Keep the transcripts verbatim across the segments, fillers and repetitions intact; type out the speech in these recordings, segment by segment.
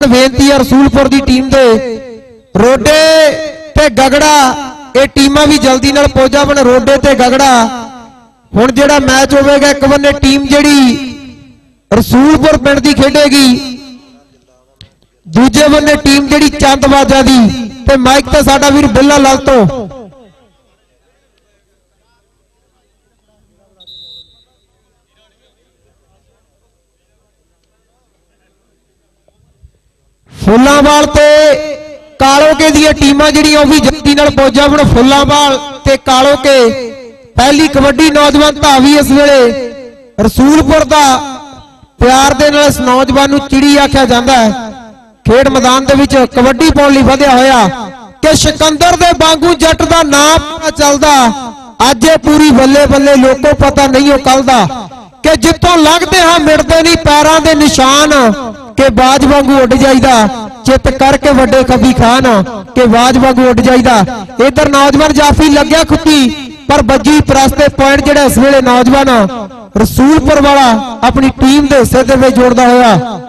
बेनती है रसूलपुर की टीम दे रोडे ते गगड़ा ये टीमां भी जल्दी नाल पहुंच जावन। रोडे ते गगड़ा हुण जिहड़ा मैच होवेगा एक बन्ने टीम जिहड़ी रसूलपुर पिंड दी खेडेगी, दूजे बन्ने टीम जिहड़ी चंदबाजा दी। ते माइक ते साडा वीर बिल्ला लाल तो फुल्लांवाल ते कालोके दी टीमां जिहड़ियां ओह भी जल्दी नाल पहुंच जावन। फुल्लांवाल ते कालोके पहली कबड्डी नौजवान धावी इस वेले रसूलपुर दा प्यार दे नाल इस नौजवान नूं चिड़ी आख्या जांदा है। खेड मैदान दे विच कबड्डी पाउण लई वधिया होया कि सिकंदर दे वांगू जट दा नाम पता चलदा। अज पूरी बल्ले बल्ले लोगों पता नहीं हो कल दा कि जितों लगदे हां मिटदे नहीं पैरां दे निशान के बाज वांगू उड़ जाईदा। चित करके वड्डे कभी खान के बाज वांगू उड़ जाईदा। इधर नौजवान जाफी लग्या खुदी पर बजी प्रस्ते पॉइंट जिहड़ा इस वेले नौजवान रसूलपुर वाला अपनी टीम के हिस्से दे विच जोड़दा होया।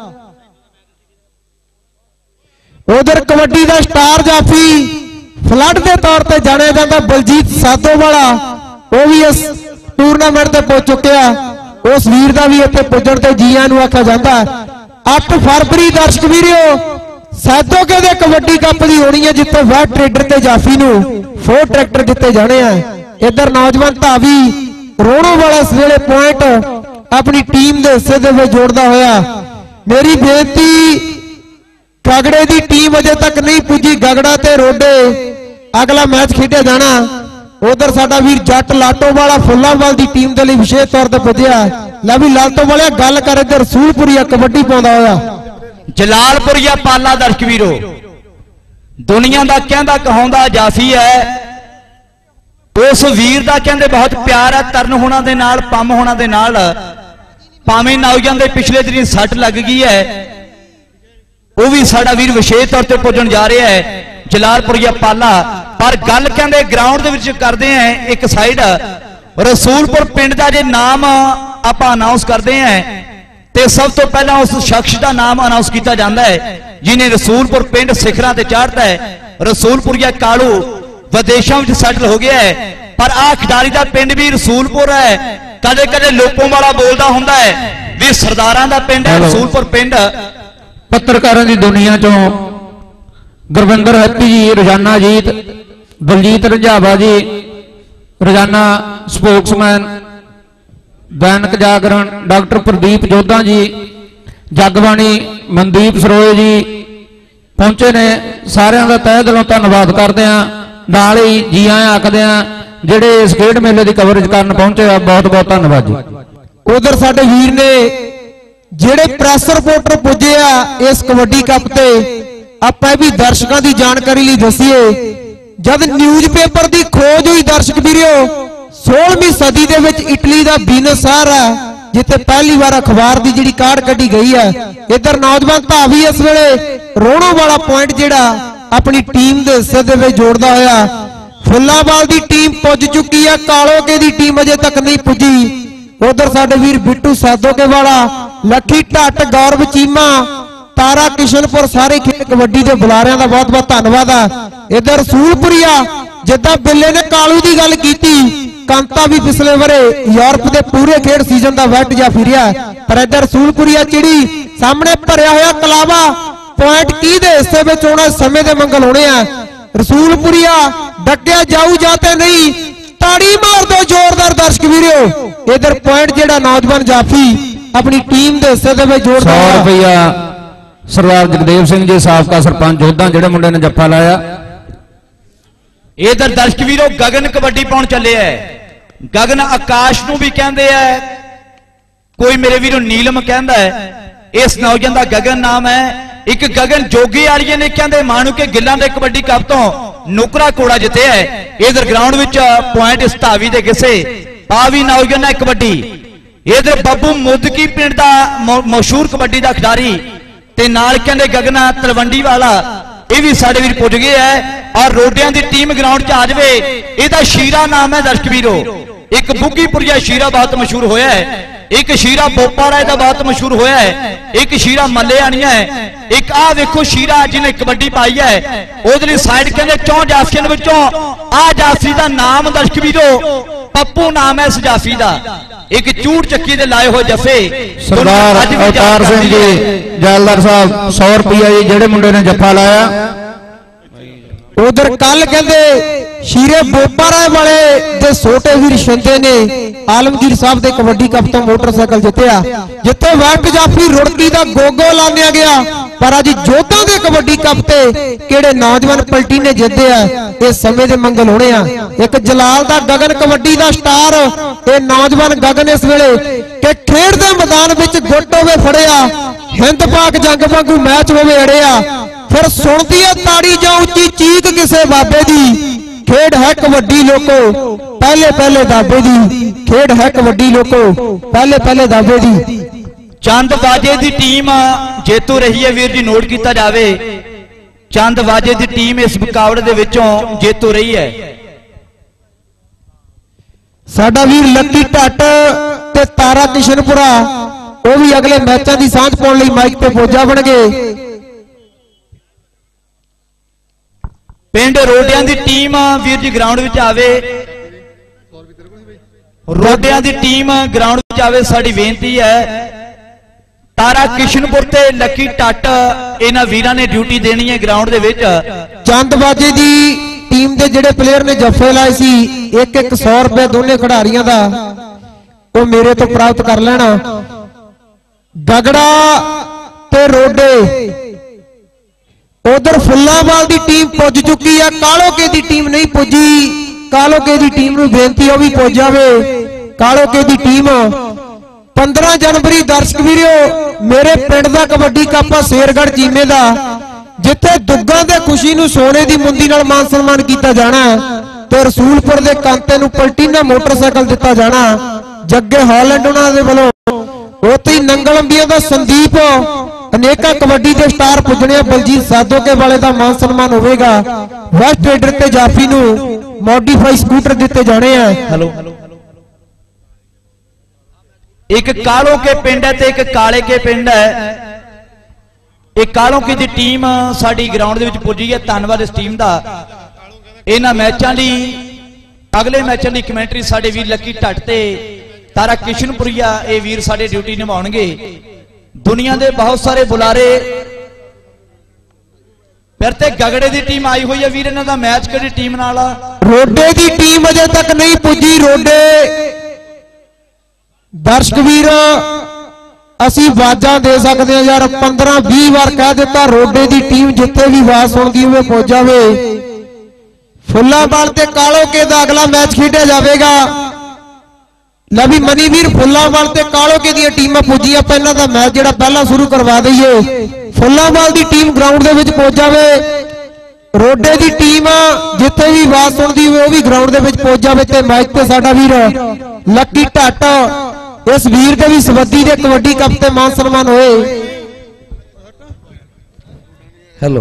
उधर कबड्डी का स्टार जाफी फ्लड के तौर पर जाने जाता बलजीत साधो वाला वह भी इस टूरनामेंट से पहुंच चुके हैं। उस वीर का भी इतने पुजन से जीआं नूं आख्या जाता है। अठ फरवरी दर्शक वीरो साधो के दे कबड्डी कप की होनी है जिथे वह ट्रेडर ते जाफी नूं फोर ट्रैक्टर दिते जाने हैं। इधर नौजवान धावी रोणो वाला इस वेले पॉइंट अपनी टीम के हिस्से दे विच जोड़दा होया। मेरी बेनती गगड़े की टीम अजे तक नहीं पुजी। गगड़ा ते रोडे अगला मैच खेडे जाना। उधर साडा वीर जट लाटो वाला फुल्लांवाल की टीम के लिए विशेष तौर पर पुजया। लै भी लाटो वाले गल कर इधर रसूलपुरिया कबड्डी पाउंदा होया। जलालपुरिया पाला दर्शक वीरो दुनिया का कहंदा कहाउंदा जाफी है। उस वीर का कहंदे बहुत प्यार है तरन होना दे नाल पम होना दे नाल। भावें नौजवान दे पिछले दिन सट लग गई है वह भी साडा वीर विशेष तौर पर पुजन जा रहा है जलालपुरिया पाला। पर गल कहंदे ग्राउंड दे विच करदे हैं एक साइड रसूलपुर पिंड का जे नाम आप अनाउंस करते हैं तो सब तो पहला उस शख्स का नाम अनाउंस किया जाता है जिन्हें रसूलपुर पिंड सिखरां ते चाढ़ता है। रसूलपुरिया कालू विदेशों में सैटल हो गया है पर आ खिडारी का पिंड भी रसूलपुर है। कदे कदे लोकों वाला बोलता होंदा है भी सरदारां दा पिंड है रसूलपुर पिंड। पत्रकारों की दुनिया चो गुरविंदर हैप्पी जी, रोजाना जीत, बलजीत रंझावा जी, रोजाना स्पोक्समैन, दैनिक जागरण, डॉक्टर प्रदीप जोधा जी, जगबाणी मनदीप सरोए जी पहुंचे ने। सारिਆਂ ਦਾ तह दिलों धन्यवाद करते हैं। नाल ही जी आए आखदे हैं जिहड़े इस खेड मेले की कवरेज करन पहुंचे आ। बहुत बहुत धन्यवाद जी। उधर साडे वीर ने जिहड़े प्रेस रिपोर्टर पुजे आ इस कबड्डी कप ते आपां भी दर्शकों की जानकारी लिए दसीए। जद न्यूज़पेपर की खोज हुई दर्शक वीरो सोलहवीं सदी दे विच इटली का बीनस शहर है जिथे पहली बार अखबार की जिहड़ी कार्ड कढ़ी गई है। इधर नौजवान धावी इस वेले रोणो वाला पॉइंट जिहड़ा अपनी टीम के हिस्से दे विच जोड़दा होया। फुल्लांवाल की टीम पुज चुकी है, कालोके की टीम अजे तक नहीं पुजी। उधर साडे वीर बिट्टू साधोके वाला, लखी ढट, गौरव चीमा, तारा किशनपुर सारे खेल कबड्डी के बुलारियां का बहुत बहुत धन्यवाद है। इधर रसूलपुरिया जिद्दां बिल्ले ने कालू की गल की कांता भी पिछले वरे यूरोप के पूरे खेड सीजन का वैट जा फिरिया पर इधर रसूलपुरिया चिड़ी सामने भरया होया कलावा पॉइंट की दे हिस्से में होना समय के मंगल होने हैं। रसूलपुरिया डटिया जाऊ जाते नहीं ताड़ी मार दो जोरदार दर्शक वीरो। इधर पॉइंट जेड़ा नौजवान जाफी अपनी टीम के हिस्से में जोड़दा सौ रुपया सरदार जगदेव सिंह जी साबका सरपंच जोधा जेड़े मुंडे ने जप्फा लाया। इधर दर्शक वीरो गगन कबड्डी पाउण चले है। गगन आकाश नूं भी कहंदे है, कोई मेरे वीरों नीलम कहंदा है। इस नौजवान का गगन नाम है। एक गगन जोगी वालिए ने कहंदे मानू के गिल्लां दे कबड्डी कप तो नुकरा कोड़ा जिते है। इधर ग्राउंड विच पॉइंट इस धावी दे किसे आ भी नौजवान है कबड्डी। इधर बब्बू मुदकी पिंड का मशहूर कबड्डी का खिडारी ते नाल कहंदे गगना तलवंडी वाला ये भी साडे वीर पुज गए है। और रोडियां की टीम ग्राउंड च आ जाए। इसका शीरा नाम है दर्शक वीरो। एक बुग्गीपुरिया शीरा बहुत मशहूर होया है। एक शीरा बोपा राय का बहुत मशहूर होया है, एक शीरा मल्ले आनिया है, एक आ वेखो शीरा जिन्हें कबड्डी पाई है उधर साइड कहते चौ जाफियों विचों आ जाफी का नाम दर्शक वीरो पप्पू नाम है इस जाफी का। एक चूड़ चक्की दे लाए हुए जफे सरदार अवतार सिंह जी जैलदार साहब सौ रुपया जी जेड़े मुंडे ने जफा लाया। उधर कल कहते शीरे बोपा राय वाले दे छोटे वीर शिंदे ने आलमगीर साहब दे कबड्डी कप तो मोटरसाइकिल जितया जिथे वैक जाफी रुड़की का गोगो लानिया गया, पर अज जोधा दे कबड्डी कप ते किहड़े नौजवान पलटी ने जिते है इस समय दे मंगल होने आ। एक जलाल दा गगन कबड्डी दा स्टार ये नौजवान गगन इस वेले कि खेड दे मैदान विच गुੱਟ होवे फड़िया हिंद पाक जंग वांगू मैच होवे अड़िया, फिर सुनदी है ताड़ी जां उच्ची चीख किसे बाबे दी, खेड है कबड्डी लोको पहले पहले दाबे दी, खेड है कबड्डी लोको पहले पहले दाबे दी। चंद बाजे की टीम जेतू रही है वीर जी, नोट किया जाए चंद बाजे की टीम इस मुकाबले दे विचों जेतू रही है। साडा वीर लक्की ढट ते तारा किशनपुरा वो भी अगले मैचों की सांझ पाने लई माइक पे पहुंचा बन गए। पिंड रोडिया की टीम वीर जी ग्राउंड में आवे, रोडिया की टीम ग्राउंड में आवे, साडी बेनती है तारा किशनपुर ते लकी टट इन्हां वीरां ने ड्यूटी देनी है ग्राउंड दे विच। चंदबाजी दी टीम दे जिहड़े प्लेयर ने जफे लाए सी एक एक सौ रुपए दोनों खिडारियों का वो मेरे तो प्राप्त कर लेना। गगड़ा ते रोडे उधर फुल्लावाल की टीम पुज चुकी है, कालोके की टीम नहीं पुजी, कालोके की टीम नूं बेनती है भी पुज जावे। कालोके की टीम पंद्रह जनवरी दर्शक वीरो मेरे पिंड दा कबड्डी कप शेरगढ़ चीमे दा जिथे दुग्गा दे खुशी नूं सोने की मुंदी नाल मान सन्मान किया जाना ते रसूलपुर दे कांते नूं पलटीना मोटरसाइकिल दिता जाना। जग्गे हॉलैंड उन्हां दे वल्लों उत्थे नंगल अंबिया दा संदीप अनेका कबड्डी के स्टार पुजने बलजीत साधोके वाले का मान सन्मान होगा। वेस्ट ट्रेडर ते जाफी नूं मॉडिफाई स्कूटर दिते जाने हैं। हेलो एक कालो के पिंड है ते एक काले के पिंड है। एक कालों की दी टीम साडी ग्राउंड दे विच पुजी है, धन्नवाद इस टीम दा। इन्हां मैचां लई अगले मैचां लई कमेंटरी साडे वीर लकी ढट ते तारा किशनपुरिया ये वीर साडे ड्यूटी निभाउणगे। दुनिया के बहुत सारे बुलारे फिर ते गगड़े की टीम आई हुई है वीर, इन्हां दा मैच किहड़ी टीम नाल आ? रोडे की टीम अजे तक नहीं पुजी। रोडे दर्शक वीर असी आवाजा दे सकते हैं यार, पंद्रह भी बार कह दिता रोडे की टीम जिथे भी आवाज सुनती हुए पहुंच जावे। फुल्लावाल ते कालोके दा अगला मैच खेडिया जाएगा। लवी मनी वीर फुल्लावाल ते कालोके दी टीमां पुजियां, पहला दा मैच जिहड़ा पहला शुरू करवा दईए। फुल्लावाल दी टीम ग्राउंड दे विच पहुंच जावे, रोडे दी टीम जिथे भी आवाज सुनदी होवे वो भी ग्राउंड दे विच पहुंच जावे ते मैच ते साडा वीर लकी ढट इस वीर के भी सबद्दी दे कबड्डी कप ते मान सन्मान होए। हेलो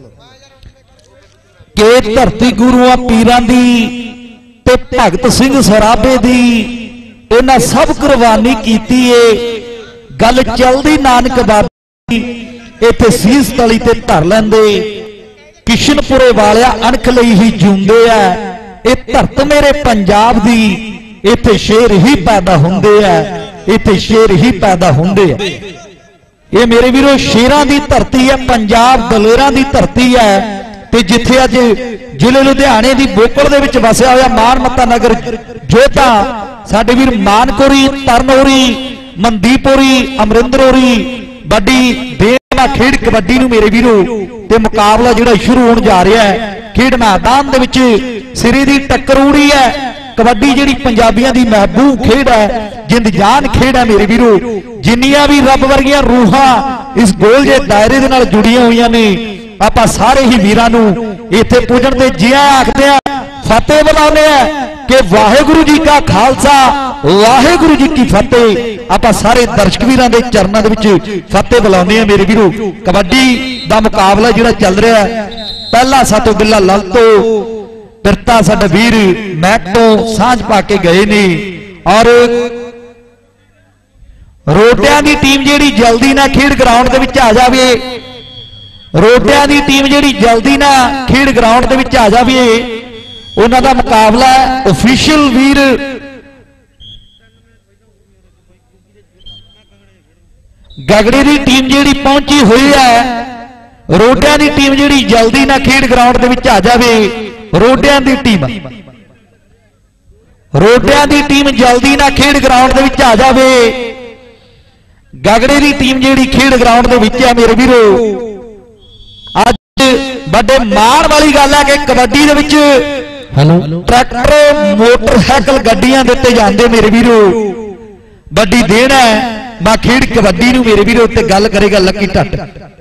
के धरती गुरुआ पीरां दी ते भगत सिंह सराबे दी इन्हां सब कुर्बानी कीती है। गल चलदी नानक बाबी इत्थे सीस तली ते धर लैंदे, किशनपुरे वालिया अणख लई ही जिउंदे आ। ये धरत मेरे पंजाब दी इत्थे शेर ही पैदा हुंदे आ, इत्थे शेर ही पैदा हुंदे आ। ये मेरे वीरों शेरां दी धरती है, पंजाब दलेरां दी धरती है। ते जिथे अज जिले लुधियाने दी बोकल दे विच वसिया होया मानमता नगर जोधा साडे वीर मानकोरी, तरनोरी, मनदीपोरी, अमरिंदरोरी बड़ी बेवा खेड कबड्डी नूं मेरे वीरों ते मुकाबला जिहड़ा शुरू होण जा रहा है। खेड मैदान दे विच सिरे दी टक्कर उड़ी है। कबड्डी जिहड़ी पंजाबियां दी महबूब खेड है, जिंद जान खेड है मेरे वीरों। जिन्नियां भी रब वर्गियां रूहां इस गोल जे दायरे दे नाल जुड़ियां होईयां ने, आपां सारे ही वीरां नूं इत्थे पुजण ते जिया आखदे आ, फतेह बुलाउने आ कि वाहिगुरू जी का खालसा वाहिगुरू जी की फतेह। आपां सारे दर्शक वीरां दे चरनां दे विच फतेह बुलाउने आ मेरे वीरों। कबड्डी दा मुकाबला जिहड़ा चल रहा है, पहला सातों बिल्ला लल तो पिरता साडा वीर मैक तो सांझ पा के गए ने और ਰੋਟਿਆਂ ਦੀ ਟੀਮ ਜਿਹੜੀ ਜਲਦੀ ਨਾਲ ਖੇਡ ਗਰਾਊਂਡ ਦੇ ਵਿੱਚ ਆ ਜਾਵੇ ਰੋਟਿਆਂ ਦੀ ਟੀਮ ਜਿਹੜੀ ਜਲਦੀ ਨਾਲ ਖੇਡ ਗਰਾਊਂਡ ਦੇ ਵਿੱਚ ਆ ਜਾਵੇ ਉਹਨਾਂ ਦਾ ਮੁਕਾਬਲਾ ਅਫੀਸ਼ੀਅਲ ਵੀਰ ਗਗੜੇ ਦੀ ਟੀਮ ਜਿਹੜੀ ਪਹੁੰਚੀ ਹੋਈ ਹੈ ਰੋਟਿਆਂ ਦੀ ਟੀਮ ਜਿਹੜੀ ਜਲਦੀ ਨਾਲ ਖੇਡ ਗਰਾਊਂਡ ਦੇ ਵਿੱਚ ਆ ਜਾਵੇ ਰੋਟਿਆਂ ਦੀ ਟੀਮ ਰੋਟਿਆਂ ਦੀ ਟੀਮ ਜਲਦੀ ਨਾਲ ਖੇਡ ਗਰਾਊਂਡ ਦੇ ਵਿੱਚ ਆ ਜਾਵੇ ਗਗੜੇ ਦੀ ਟੀਮ ਜਿਹੜੀ ਖੇਡ ਗਰਾਊਂਡ ਦੇ ਵਿੱਚ ਆ ਮੇਰੇ ਵੀਰੋ ਅੱਜ ਵੱਡੇ ਮਾਣ ਵਾਲੀ ਗੱਲ ਹੈ ਕਿ ਕਬੱਡੀ ਦੇ ਵਿੱਚ ਟਰੈਕਟਰ ਮੋਟਰਸਾਈਕਲ ਗੱਡੀਆਂ ਦਿੱਤੇ ਜਾਂਦੇ ਮੇਰੇ ਵੀਰੋ ਵੱਡੀ ਦੇਣ ਹੈ ਮੈਂ ਖੇਡ ਕਬੱਡੀ ਨੂੰ ਮੇਰੇ ਵੀਰੋ ਉੱਤੇ ਗੱਲ ਕਰੇਗਾ ਲੱਕੀ ਢੱਟ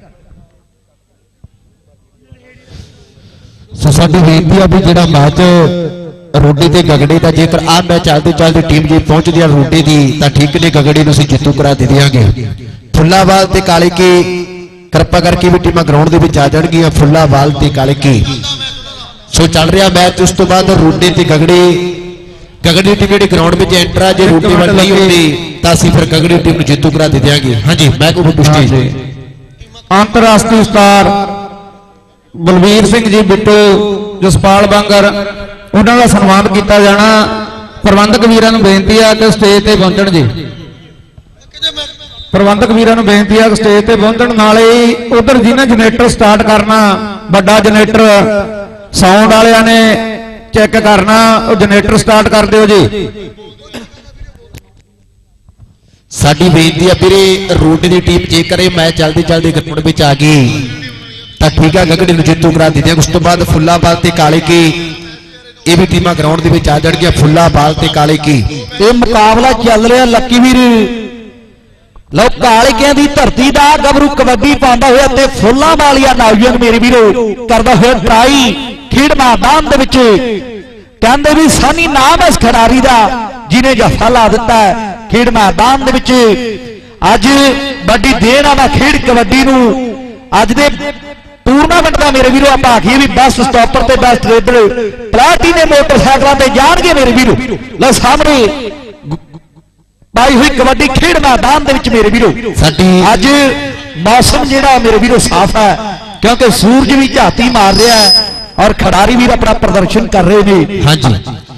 ਸੋ ਸਾਡੀ ਬੇਨਤੀ ਆ ਵੀ ਜਿਹੜਾ ਮੈਚ ਰੋਡੇ ਤੇ ਗਗੜੇ ਦਾ ਜੇਕਰ ਆ ਮੈਚ ਚੱਲਦੇ ਚੱਲਦੇ ਟੀਮ ਜੇ ਪਹੁੰਚਦੀ ਆ ਰੋਡੇ ਦੀ ਤਾਂ ਠੀਕ ਨੇ ਗਗੜੇ ਨੂੰ ਅਸੀਂ ਜਿੱਤੂ ਕਰਾ ਦੇ ਦਿਆਂਗੇ ਫੁੱਲਾਵਾਲ ਤੇ ਕਾਲੇ ਕੀ ਕਿਰਪਾ ਕਰਕੇ ਵੀ ਟੀਮਾਂ ਗਰਾਊਂਡ ਦੇ ਵਿੱਚ ਆ ਜਾਣਗੀਆਂ ਫੁੱਲਾਵਾਲ ਤੇ ਕਾਲੇ ਕੀ ਸੋ ਚੱਲ ਰਿਹਾ ਮੈਚ ਉਸ ਤੋਂ ਬਾਅਦ ਰੋਡੇ ਤੇ ਗਗੜੇ ਗਗੜੇ ਟੀਮ ਜਿਹੜੀ ਗਰਾਊਂਡ ਵਿੱਚ ਐਂਟਰ ਆ ਜੇ ਰੋਡੇ ਵੱਲ ਨਹੀਂ ਹੁੰਦੀ ਤਾਂ ਅਸੀਂ ਫਿਰ ਗਗੜੇ ਟੀਮ ਨੂੰ ਜਿੱਤੂ ਕਰਾ ਦੇ ਦਿਆਂਗੇ ਹਾਂਜੀ ਮੈਂ ਕੋ ਪੁਸ਼ਟੀ ਅੰਤਰਰਾਸ਼ਟਰੀ ਸਟਾਰ ਬਲਵੀਰ ਸਿੰਘ ਜੀ ਬਿੱਟੂ ਜਸਪਾਲ ਬਾਂਗਰ ਉਹਨਾਂ ਦਾ ਸਨਮਾਨ ਕੀਤਾ ਜਾਣਾ ਪ੍ਰਬੰਧਕ ਵੀਰਾਂ ਨੂੰ ਬੇਨਤੀ ਆ ਕਿ ਸਟੇਜ ਤੇ ਪਹੁੰਚਣ ਜੀ ਪ੍ਰਬੰਧਕ ਵੀਰਾਂ ਨੂੰ ਬੇਨਤੀ ਆ ਕਿ ਸਟੇਜ ਤੇ ਪਹੁੰਚਣ ਨਾਲੇ ਉਧਰ ਜਿਹਨੇ ਜਨਰੇਟਰ ਸਟਾਰਟ ਕਰਨਾ ਵੱਡਾ ਜਨਰੇਟਰ ਸਾਊਂਡ ਵਾਲਿਆਂ ਨੇ ਚੈੱਕ ਕਰਨਾ ਉਹ ਜਨਰੇਟਰ ਸਟਾਰਟ ਕਰ ਦਿਓ ਜੀ ਸਾਡੀ ਬੇਨਤੀ ਆ ਵੀਰੇ ਰੋਡੇ ਦੀ ਟੀਮ ਜੇਕਰ ਇਹ ਮੈਚ ਚੱਲਦੇ ਚੱਲਦੇ ਗਰਾਊਂਡ ਵਿੱਚ ਆ ਗਈ ਤਾਂ ਠੀਕ ਆ ਗਗੜੇ ਨੂੰ ਜਿੱਤੂ ਕਰਾ ਦਿੰਦੇ ਉਸ ਤੋਂ ਬਾਅਦ ਫੁੱਲਾਬਾਲ ਤੇ ਕਾਲੇ ਕੀ ਇਹ ਵੀ ਟੀਮਾਂ ਗਰਾਊਂਡ ਦੇ ਵਿੱਚ ਆ ਜਾਣਗੀਆਂ ਫੁੱਲਾਬਾਲ ਤੇ ਕਾਲੇ ਕੀ ਇਹ ਮੁਕਾਬਲਾ ਚੱਲ ਰਿਹਾ ਲੱਕੀ ਵੀਰ ਲਓ ਕਾਲਕਿਆਂ ਦੀ ਧਰਤੀ ਦਾ ਗੱਭਰੂ ਕਬੱਡੀ ਪਾਉਂਦਾ ਹੋਇਆ ਤੇ ਫੁੱਲਾਂ ਵਾਲੀਆ ਨੌਜਵਾਨ ਮੇਰੇ ਵੀਰੋ ਕਰਦਾ ਹੋਇਆ ਟਰਾਈ ਖੇਡ ਮੈਦਾਨ ਦੇ ਵਿੱਚ ਕਹਿੰਦੇ ਵੀ ਸਾਨੀ ਨਾਮ ਇਸ ਖਿਡਾਰੀ ਦਾ ਜਿਹਨੇ ਜਫਾ ਲਾ ਦਿੱਤਾ ਖੇਡ ਮੈਦਾਨ ਦੇ ਵਿੱਚ ਅੱਜ ਵੱਡੀ ਦੇਣ ਆ ਖੇਡ ਕਬੱਡੀ ਨੂੰ ਅੱਜ ਦੇ ਟੂਰਨਾਮੈਂਟ ਦਾ ਮੇਰੇ ਵੀਰੋ ਆਪਾਂ ਆਖੀਏ ਵੀ ਬੈਸਟ ਸਟਾਪਰ ਤੇ ਬੈਸਟ ਰੇਡਰ ਪਲਾਟੀਨੇ ਮੋਟਰਸਾਈਕਲਾਂ ਤੇ ਜਾਣਗੇ ਮੇਰੇ ਵੀਰੋ ਲਓ ਸਾਹਮਣੇ ਪਾਈ ਹੋਈ ਕਬੱਡੀ ਖੇਡ ਮੈਦਾਨ ਦੇ ਵਿੱਚ ਮੇਰੇ ਵੀਰੋ ਸਾਡੀ ਅੱਜ ਮੌਸਮ ਜਿਹੜਾ ਮੇਰੇ ਵੀਰੋ ਸਾਫ਼ ਹੈ ਕਿਉਂਕਿ ਸੂਰਜ ਵੀ ਝਾਤੀ ਮਾਰ ਰਿਹਾ ਹੈ ਔਰ ਖਿਡਾਰੀ ਵੀਰ ਆਪਣਾ ਪ੍ਰਦਰਸ਼ਨ ਕਰ ਰਹੇ ਨੇ ਹਾਂਜੀ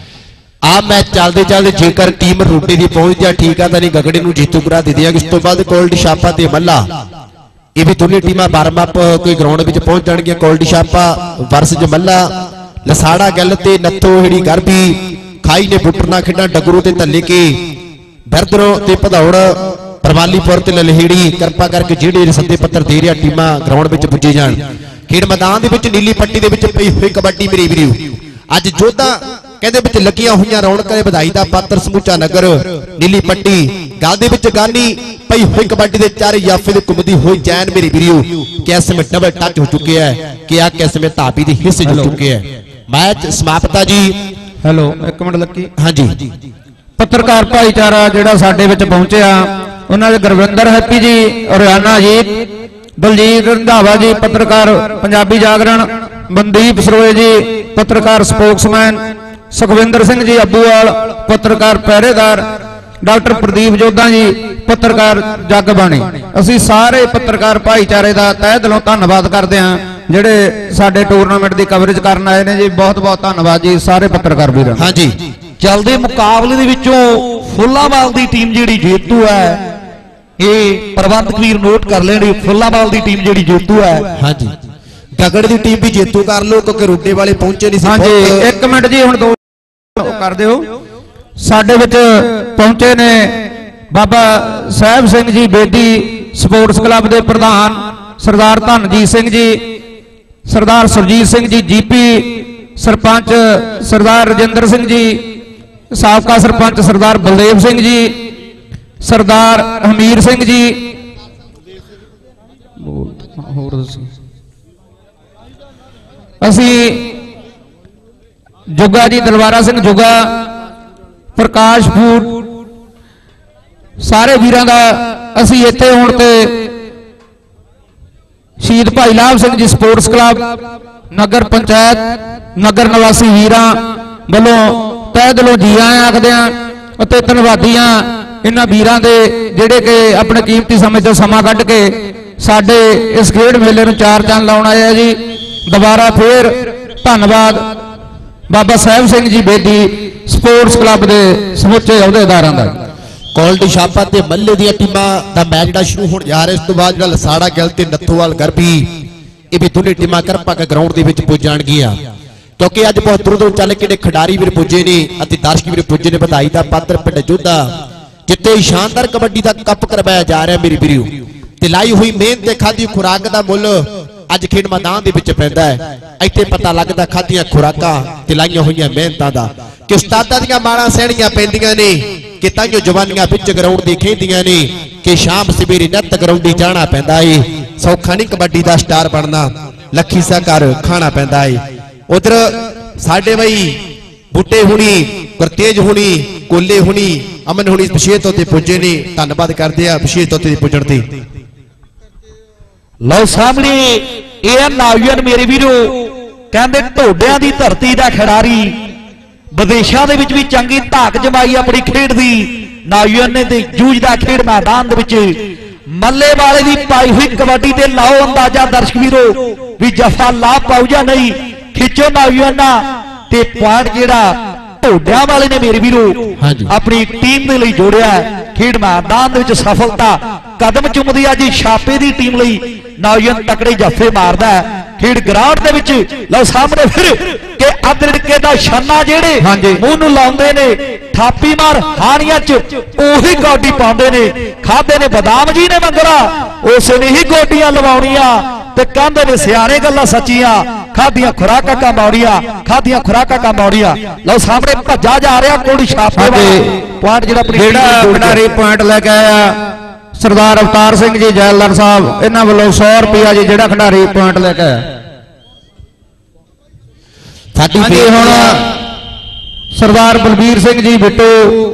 ਆ ਮੈਚ ਚੱਲਦੇ ਚੱਲਦੇ ਜੇਕਰ ਟੀਮ ਰੋਡੇ ਦੀ ਪਹੁੰਚ ਜਾ ਠੀਕ ਆ ਤਾਂ ਨਹੀਂ ਗਗੜੇ ਨੂੰ ਜੀਤੂ ਕਰਾ ਦੇ ਦਿਆਂਗੇ ਉਸ ਤੋਂ ਬਾਅਦ ਕੋਲਡ ਛਾਪਾ ਤੇ ਮੱਲਾ ਇਹ ਵੀ ਦੋਨੇ ਟੀਮਾਂ ਵਾਰਮ ਅਪ ਕੋਈ ਗਰਾਊਂਡ ਵਿੱਚ ਪਹੁੰਚ ਜਾਣਗੀਆਂ ਕੋਲਡ ਛਾਪਾ ਵਰਸਜ ਮੱਲਾ ਲਸਾੜਾ ਗੱਲ ਤੇ ਨੱਥੋ ਹੀੜੀ ਗਰਬੀ ਖਾਈ ਨੇ ਬੁੱਟਰਨਾ ਖੇਡਾਂ ਡਗਰੂ ਤੇ ਧੱਲੇ ਕੇ ਬਿਰਦਰੋਂ ਤੇ ਭਦੌੜ ਪਰਵਾਲੀਪੁਰ ਤੇ ਲਲਹੇੜੀ ਕਿਰਪਾ ਕਰਕੇ ਜਿਹੜੇ ਸੱਦੇ ਪੱਤਰ ਦੇ ਰਿਹਾ ਟੀਮਾਂ ਗਰਾਊਂਡ ਵਿੱਚ ਪੁੱਜੇ ਜਾਣ ਖੇਡ ਮੈਦਾਨ ਦੇ ਵਿੱਚ ਨੀਲੀ ਪੱਟੀ ਦੇ ਵਿੱਚ ਪਈ ਹੋਈ ਕਬੱਡੀ ਮੇਰੀ ਵੀਰੋ ਅੱਜ ਜੋਧਾ ਕਹਿੰਦੇ ਵਿੱਚ ਲੱਗੀਆਂ ਹੋਈਆਂ ਰੌਣਕਾਂ ਦੇ ਵਧਾਈ ਦਾ ਪਾਤਰ ਸਮੁੱਚਾ ਨਗਰ ਨੀਲੀ ਪੱਟੀ ਗੱਲ ਦੇ ਵਿੱਚ ਗਾਨੀ ਪਈ ਹੋਈ ਕਬੱਡੀ ਦੇ ਚਾਰੇ ਯਾਫੇ ਦੇ ਘੁੰਮਦੀ ਹੋਈ ਚੈਨ ਮੇਰੀ ਵੀਰੋ ਕਿਸ ਸਮੇਂ ਡਬਲ ਟੱਚ ਹੋ ਚੁੱਕਿਆ ਹੈ ਕਿ ਆ ਕਿਸ ਸਮੇਂ ਧਾਬੀ ਦੇ ਹਿੱਸੇ ਹੋ ਚੁੱਕੇ ਹੈ ਮੈਚ ਸਮਾਪਤਾ ਜੀ ਹੈਲੋ ਇੱਕ ਮਿੰਟ ਲੱਕੀ ਹਾਂਜੀ ਪੱਤਰਕਾਰ ਭਾਈਚਾਰਾ ਜਿਹੜਾ ਸਾਡੇ ਵਿੱਚ ਪਹੁੰਚਿਆ ਉਹਨਾਂ ਦੇ ਗੁਰਵਿੰਦਰ ਹੈਪੀ ਜੀ ਹਰਿਆਣਾ ਜੀ ਬਲਜੀਤ ਰੰਧਾਵਾ ਜੀ ਪੱਤਰਕਾਰ ਪੰਜਾਬੀ ਜਾਗਰਣ ਮਨਦੀਪ ਸਰੋਏ ਜੀ ਪੱਤਰਕਾਰ ਸਪੋਕਸਮੈਨ ਸੁਖਵਿੰਦਰ ਸਿੰਘ ਜੀ ਅੱਬੂਵਾਲ ਪੱਤਰਕਾਰ ਪਹਿਰੇਦਾਰ ਡਾਕਟਰ ਪ੍ਰਦੀਪ ਜੋਧਾ ਜੀ ਪੱਤਰਕਾਰ ਜਗਬਾਣੀ ਅਸੀਂ ਸਾਰੇ ਪੱਤਰਕਾਰ ਭਾਈਚਾਰੇ ਦਾ ਤਹਿ ਦਿਲੋਂ ਧੰਨਵਾਦ ਕਰਦੇ ਹਾਂ ਜਿਹੜੇ ਸਾਡੇ ਟੂਰਨਾਮੈਂਟ ਦੀ ਕਵਰੇਜ ਕਰਨ ਆਏ ਨੇ ਜੀ ਬਹੁਤ ਬਹੁਤ ਧੰਨਵਾਦ ਜੀ ਸਾਰੇ ਪੱਤਰਕਾਰ ਵੀਰਾਂ ਹਾਂਜੀ ਚੱਲਦੇ ਮੁਕਾਬਲੇ ਦੇ ਵਿੱਚੋਂ ਫੁੱਲਾਵਾਲ ਦੀ ਟੀਮ ਜਿਹੜੀ ਜੇਤੂ ਹੈ ਇਹ ਪ੍ਰਬੰਧਕ ਵੀਰ ਨੋਟ ਕਰ ਲੈਣ ਫੁੱਲਾਵਾਲ ਦੀ ਟੀਮ ਜਿਹੜੀ ਜੇਤੂ ਹੈ ਹਾਂਜੀ ਗਗੜ ਦੀ ਟੀਮ ਵੀ ਜੇਤੂ ਕਰ ਲਓ ਕਿਉਂਕਿ ਰੋਡੇ ਵਾਲੇ ਪਹੁੰਚੇ ਨਹੀਂ ਸੀ ਹਾਂਜੀ ਇੱਕ ਮਿੰਟ ਜੀ ਹੁਣ ਦੋ ਕਰ ਦਿਓ ਸਾਡੇ ਵਿੱਚ ਪਹੁੰਚੇ ਨੇ ਬਾਬਾ ਸਾਹਿਬ ਸਿੰਘ ਜੀ ਬੇਦੀ ਸਪੋਰਟਸ ਕਲੱਬ ਦੇ ਪ੍ਰਧਾਨ ਸਰਦਾਰ ਧਨਜੀਤ ਸਿੰਘ ਜੀ ਸਰਦਾਰ ਸੁਰਜੀਤ ਸਿੰਘ ਜੀ ਜੀਪੀ ਸਰਪੰਚ ਸਰਦਾਰ ਰਜਿੰਦਰ ਸਿੰਘ ਜੀ ਸਾਬਕਾ ਸਰਪੰਚ ਸਰਦਾਰ ਬਲਦੇਵ ਸਿੰਘ ਜੀ ਸਰਦਾਰ ਹਮੀਰ ਸਿੰਘ ਜੀ ਹੋਰ ਦੱਸੋ ਅਸੀਂ ਜੁਗਾ ਜੀ ਦਲਵਾਰਾ ਸਿੰਘ ਜੁਗਾ ਪ੍ਰਕਾਸ਼ ਫੂਡ ਸਾਰੇ ਵੀਰਾਂ ਦਾ ਅਸੀਂ ਇੱਥੇ ਹੋਣ ਤੇ ਸ਼ਹੀਦ ਭਾਈ ਲਾਭ ਸਿੰਘ ਜੀ ਸਪੋਰਟਸ ਕਲੱਬ ਨਗਰ ਪੰਚਾਇਤ ਨਗਰ ਨਿਵਾਸੀ ਵੀਰਾਂ ਵੱਲੋਂ ਤਹਿ ਦਿਲੋਂ ਜੀ ਆਇਆਂ ਆਖਦੇ ਆਂ ਅਤੇ ਧੰਨਵਾਦੀ ਆਂ इन्हां वीरां दे जिहड़े कि अपने कीमती समय चों समां कढ के साडे इस खेड मेले नूं चार चंद लाउण आए जी। दोबारा फिर धन्नवाद बाबा साहिब सिंह जी बेदी स्पोर्ट्स क्लब के समुचे अहुदेदारां दा। कोल्डी छापा ते मल्ले दी टीमां दा मैच जिहड़ा शुरू होण जा रहा, इस तो बाद जिहड़ा लसाड़ा गिल ते नत्थोवाल गरबी ये भी दोनों टीमां करपक ग्राउंड दे विच पुज जाणगीਆਂ, क्योंकि अज बहुत दूर दूर चल के खिडारी भी पुजे ने अते दर्शक भी पुजे ने। बधाई दा पात्र पिंड जोधा जिथे शानदार कबड्डी का कप करवाया जा रहा मेरी वीरो, ते लाई हुई मेहनत ते खाधी खुराक का मुल अज खेड मैदान दे विच पैंदा है। इत्थे पता लगदा खाधियां खुराकां ते लाईयां होईयां मेहनतां दा कि उस्तादां दीयां माणां सहणीਆਂ पैंदियां ने कि ताइयों जवानियां विच ग्राउंड दी खेंदियां ने कि शाम सवेरे नित ग्राउंड जाना पैंदा है। सौखा नहीं कबड्डी दा स्टार बनना, लखी सा घर खाना पैंदा है। उधर साडे बई बूटे हुणी गुरतेज हुणी कोले हुणी अमन हुणी विशेष तौर ते पुजे ने, धन्नवाद करदे आ विशेष तौर ते पुजण ते। लो सामने ये नौजवान मेरे वीरो कहते ढोडियां दी धरती दा खिडारी, विदेशों दे विच भी चंगी धाक जमाई अपनी खेड दी नौजवान ने ते जूझदा खेड मैदान दे विच मल्ले वाले दी पाई हुई कबड्डी ते लाओ अंदाजा दर्शक वीरो भी जफा ला पाऊ जा नहीं। खिचो नौजवाना ते पॉइंट जेड़ा ढोडियां वाले ने मेरे वीरो अपनी टीम दे लई जोड़िया। खेड मैदान दे विच सफलता कदम चुमदी आ जी छापे दी टीम लई, नौजवान तकड़े जफे मारदा है खेड ग्राउंड दे विच। लो सामने फिर के अदरड़के दा छन्ना जेड़े मूंह नूं लाउंदे ने थापी मार हानियां च ओही गोडी पाउंदे ने, खादे ने बदाम जी ने मंगरा उस ने ही गोडियां लवाउणियां ते कहंदे ने सियाणे गल्लां सच्चियां, खादियां खुराकां काम आउणियां खादियां खुराकां काम आउणियां। लो सामने भज्जा जा रहा कोड़ी छापे पॉइंट जेड़ा अपनी जेड़ा खिडारी पॉइंट लेके आया सरदार अवतार सिंह जी जैलदार साहब, इन्हां वालों सौ रुपया जी जेड़ा खिडारी पॉइंट लेके आया। साडी हुण सरदार बलबीर सिंह जी बिट्टू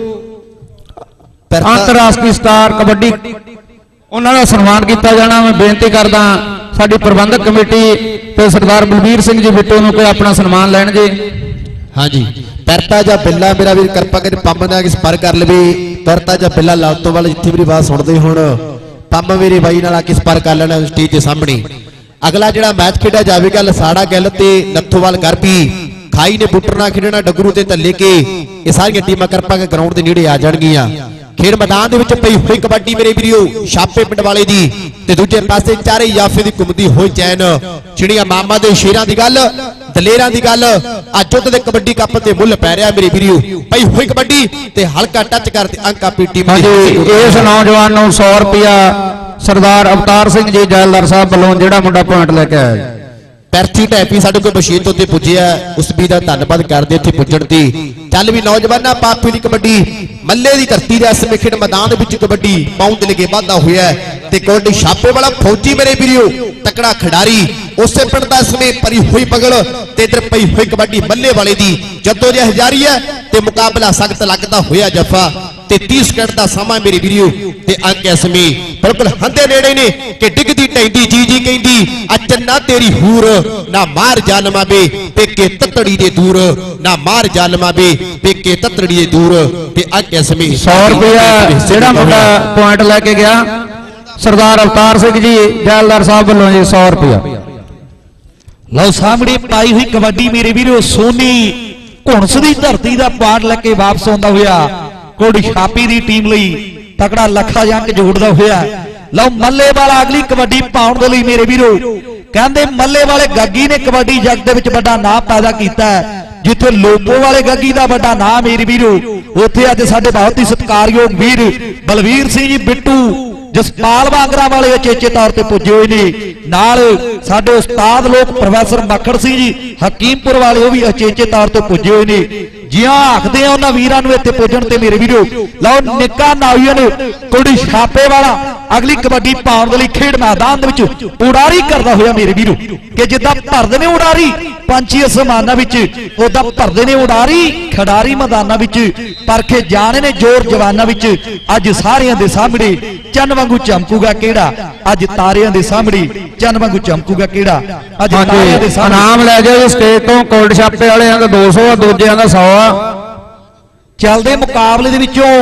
अंतरराष्ट्रीय स्टार कबड्डी उन्हां दा सन्मान किया जाना। मैं बेनती करदा साडी प्रबंधक कमेटी ते सरदार बलबीर सिंह जी बिट्टू नूं कोई अपना सन्मान लैण जी। हाँ जी पैरता जा बिल्ला मेरा वीर कृपा कर पंप ना संपर्क कर लवे। पैरता जा बिल्ला लातों वाले जिथे मेरी बात सुनते हुण पंप मेरे बाई नाल आके संपर्क कर लेना स्टेज के सामने। अगला जिहड़ा मैच खेड़ा जाएगा लसाड़ा गिल ते नत्थोवाल गरबी, खाई ने बुटरना खेडना डगरू ते धल्ले के ये सारियां टीमां कृपा के ग्राउंड के नेड़े आ जाणगीਆਂ। खेड मैदान दे विच पई हुई कबड्डी मेरे वीरो छापे पिंड वाले दी ते दूजे पासे चारे याफे दी घुमदी होई चैन चिड़िया मामा दे शेरां दी गल दलेरां दी गल अज युद्ध दे कबड्डी कप ते मुੱਲ पै रहा मेरे वीरो। पई हुई कबड्डी ते हल्का टच करते अंक आपी टीम इस नौजवान नूं सौ रुपया सरदार अवतार सिंह जी जैलदार साहब वालों जेड़ा मुंडा पॉइंट लेके आया। पैरथी टैपी साडे कोल मशीन तो पुजे उस भी का धन्नवाद करते इत्थे पुजण दी। चल भी नौजवाना पापी दी कबड्डी मल्ले दी धरती दे इस खेड मैदान विच कबड्डी पाउण दे लगे वाधा होया ते कोल्डी छापे वाला फौजी मेरे वीरो तकड़ा खिडारी उसे पिंड दा इसमें परी हुई पगड़ ते इधर पई हुई कबड्डी मल्ले वाले दी जदों जे हजारी है ते मुकाबला सख्त लगदा होया जफा ते तीस सेकंड का समा मेरे वीरो ते अंक इसमें बिल्कुल हंदे नेड़े ने कि डिगदी टैंदी जी जी कहंदी अचन्ना तेरी हूर ना मार जालमा बे पेके ततड़ी दे दूर ना मार जालमा बे पेके ततड़ी दे दूर ते अंक इसमें सौ रुपया जेड़ा मुंडा पॉइंट लेके गया सरदार अवतार सिंह जी जैलदार साहब वालों जी सौ रुपया। लो सामने पाई हुई कबड्डी मेरे वीरो सोनी घुणस दी धरती दा पॉइंट लेके वापस आउंदा होया कोड़ी छापी दी टीम लई तकड़ा लखा जंग जोड़दा होया। लो मल्ले वाला अगली कबड्डी पाउण दे लई मेरे वीरो कहंदे मल्ले वाले गग्गी ने कबड्डी जग दे विच बड़ा नाम पैदा कीता है। जिथे लोपो वाले गग्गी दा बड़ा नाम मेरे वीरो उत्थे अज साडे बहुत ही सत्कारयोग वीर बलवीर सिंह जी बिट्टू जसपाल वांगरा वाले अचेचे तौर पर पुजे हुए ने नाल साडे उस्ताद लोक प्रोफैसर मखड़ सिंह जी हकीमपुर वाले वो भी अचेचे तौर पर पुजे हुए ने। जियां आखदे आ उन्हां वीरां नूं इत्थे पुजण ते मेरे वीरो लो निक्का नौजवान कुड़ी छापे वाला अगली कबड्डी पाउण दे लई खेड मैदान दे विच उड़ारी करदा होया मेरे वीरो कि जिद्दां भरदे ने उड़ारी पंछी आसमानां विच उदां भरदे ने उड़ारी खिडारी मैदानां विच परखे जाने ने जोर जवानां विच अज सारियां दे सामणे चन्न वांगू चमकूगा केड़ा अज तारियां दे सामणे चन्न वांगू चमकूगा केड़ा अज तारियां दे सामणे नाम ले जाओ स्टेज तो कोल्ड छापे वाले दा दो सौ दूजियां दा सौ। चलदे मुकाबले दे विचों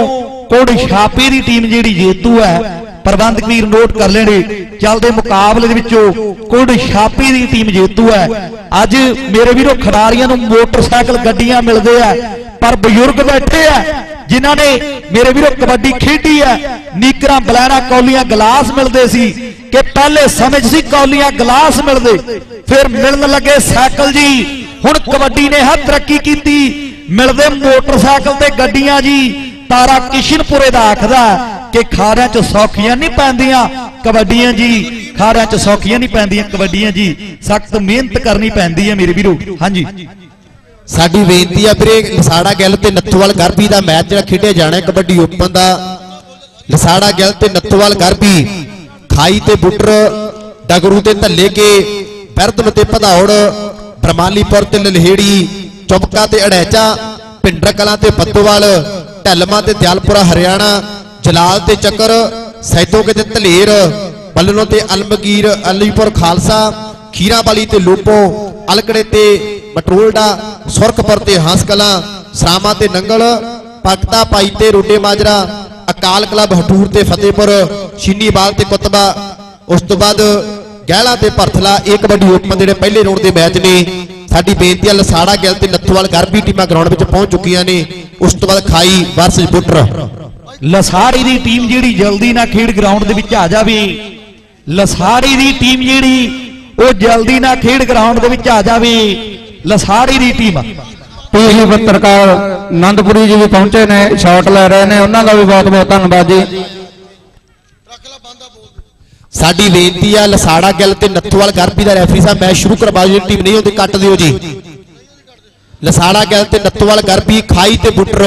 ਕੋੜ ਛਾਪੇ ਦੀ ਟੀਮ ਜਿਹੜੀ ਜੇਤੂ ਹੈ ਪ੍ਰਬੰਧਕ ਵੀਰ ਨੋਟ ਕਰ ਲੈਣੇ ਚੱਲਦੇ ਮੁਕਾਬਲੇ ਦੇ ਵਿੱਚੋਂ ਕੋੜ ਛਾਪੇ ਦੀ ਟੀਮ ਜੇਤੂ ਹੈ। ਅੱਜ ਮੇਰੇ ਵੀਰੋ ਖਿਡਾਰੀਆਂ ਨੂੰ ਮੋਟਰਸਾਈਕਲ ਗੱਡੀਆਂ ਮਿਲਦੇ ਆ ਪਰ ਬਜ਼ੁਰਗ ਬੈਠੇ ਆ ਜਿਨ੍ਹਾਂ ਨੇ ਮੇਰੇ ਵੀਰੋ ਕਬੱਡੀ ਖੇਡੀ ਹੈ। ਨੀਕਰਾਂ ਬਲੈਣਾ ਕੌਲੀਆਂ ਗਲਾਸ ਮਿਲਦੇ ਸੀ ਕਿ ਪਹਿਲੇ ਸਮੇਂ 'ਚ ਸੀ ਕੌਲੀਆਂ ਗਲਾਸ ਮਿਲਦੇ ਫਿਰ ਮਿਲਣ ਲੱਗੇ ਸਾਈਕਲ ਜੀ। ਹੁਣ ਕਬੱਡੀ ਨੇ ਹੱਥ ਤਰੱਕੀ ਕੀਤੀ ਮਿਲਦੇ ਮੋਟਰਸਾਈਕਲ ਤੇ ਗੱਡੀਆਂ ਜੀ। ਤਾਰਾ ਕਿਸ਼ਨਪੁਰੇ ਦਾ ਆਖਦਾ ਕਿ ਖਾੜਿਆਂ 'ਚ ਸੌਖੀਆਂ ਨਹੀਂ ਪੈਂਦੀਆਂ ਕਬੱਡੀਆਂ ਜੀ, ਖਾੜਿਆਂ 'ਚ ਸੌਖੀਆਂ ਨਹੀਂ ਪੈਂਦੀਆਂ ਕਬੱਡੀਆਂ ਜੀ, ਸਖਤ ਮਿਹਨਤ ਕਰਨੀ ਪੈਂਦੀ ਹੈ ਮੇਰੇ ਵੀਰੋ। ਹਾਂਜੀ ਸਾਡੀ ਬੇਨਤੀ ਆ ਵੀਰੇ ਲਸਾੜਾ ਗਿੱਲ ਤੇ ਨੱਥੋਵਾਲ ਗਰਬੀ ਦਾ ਮੈਚ ਜਿਹੜਾ ਖੇਡਿਆ ਜਾਣਾ ਕਬੱਡੀ ਓਪਨ ਦਾ। ਲਸਾੜਾ ਗਿੱਲ ਤੇ ਨੱਥੋਵਾਲ ਗਰਬੀ ਖਾਈ ਤੇ ਬੁੱਟਰ ਡਗਰੂ ਤੇ ਧੱਲੇ ਕੇ ਬਿਰਦਮ ਤੇ ਭਦੌੜ ਬਰਮਾਲੀਪੁਰ ਤੇ ਲਲਹੇੜੀ ਚੁਬਕਾ ਤੇ ਅੜੈਚਾ ਪਿੰਡਰ ਕਲਾਂ ਤੇ ਬੱਦੋਵਾਲ ਢਲਮਾ ਤੇ ਦਿਆਲਪੁਰਾ ਹਰਿਆਣਾ ਜਲਾਲ ਤੇ ਚੱਕਰ ਸੈਦੋਕੇ ਤੇ ਧਲੇਰ ਬੱਲਨੋਂ ਤੇ ਅਲਮਗੀਰ ਅਲੀਪੁਰ ਖਾਲਸਾ ਖੀਰਾਂ ਵਾਲੀ ਤੇ ਲੋਪੋ ਅਲਕੜੇ ਤੇ ਮਟਰੋਲਡਾ ਸੁਰਖਪੁਰ ਤੇ ਹੰਸਕਲਾਂ ਸਰਾਮਾ ਤੇ ਨੰਗਲ ਪਕਤਾ ਪਾਈ ਤੇ ਰੋਡੇ ਮਾਜਰਾ ਅਕਾਲ ਕਲੱਬ ਹਟੂਰ ਤੇ ਫਤਿਹਪੁਰ ਛੀਨੀਵਾਲ ਤੇ ਕੁਤਬਾ। ਉਸ ਤੋਂ ਬਾਅਦ ਗਹਿਲਾ ਤੇ ਭਰਥਲਾ ਇਹ ਕਬੱਡੀ ਓਪਨ ਦੇ ਜਿਹੜੇ ਪਹਿਲੇ ਰਾਊਂਡ ਦੇ ਮੈਚ ਨੇ। ਸਾਡੀ ਬੇਨਤੀ ਹੈ ਲਸਾੜਾ ਗਿੱਲ ਤੇ ਨੱਥੋਵਾਲ ਗਰਬੀ ਟੀਮਾਂ ਗਰਾਊਂਡ ਵਿੱਚ ਪਹੁੰਚ ਚੁੱਕੀਆਂ ਨੇ। ਉਸ ਤੋਂ ਬਾਅਦ ਖਾਈ ਵਰਸਸ ਬੁੱਟਰ। ਲਸਾੜੀ ਦੀ ਟੀਮ ਜਿਹੜੀ ਜਲਦੀ ਨਾਲ ਖੇਡ ਗਰਾਊਂਡ ਦੇ ਵਿੱਚ ਆ ਜਾਵੇ। ਲਸਾੜੀ ਦੀ ਟੀਮ ਜਿਹੜੀ ਉਹ ਜਲਦੀ ਨਾਲ ਖੇਡ ਗਰਾਊਂਡ ਦੇ ਵਿੱਚ ਆ ਜਾਵੇ। ਲਸਾੜੀ ਦੀ ਟੀਮ ਟੀਵੀ ਪੱਤਰਕਾਰ ਆਨੰਦਪੁਰੀ ਜੀ ਵੀ ਪਹੁੰਚੇ ਨੇ ਸ਼ਾਟ ਲੈ ਰਹੇ ਨੇ ਉਹਨਾਂ ਦਾ ਵੀ ਬਹੁਤ ਬਹੁਤ ਧੰਨਵਾਦ ਜੀ। ਸਾਡੀ ਬੇਨਤੀ ਆ ਲਸਾੜਾ ਗਿੱਲ ਤੇ ਨੱਥੋਵਾਲ ਗਰਬੀ ਦਾ ਰੈਫਰੀ ਸਾਹਿਬ ਮੈਚ ਸ਼ੁਰੂ ਕਰਵਾ ਦਿਓ। ਟੀਮ ਨਹੀਂ ਹੁੰਦੀ ਕੱਟ ਦਿਓ ਜੀ। ਲਸਾੜਾ ਗਿੱਲ ਤੇ ਨੱਥੋਵਾਲ ਗਰਬੀ ਖਾਈ ਤੇ ਬੁੱਟਰ।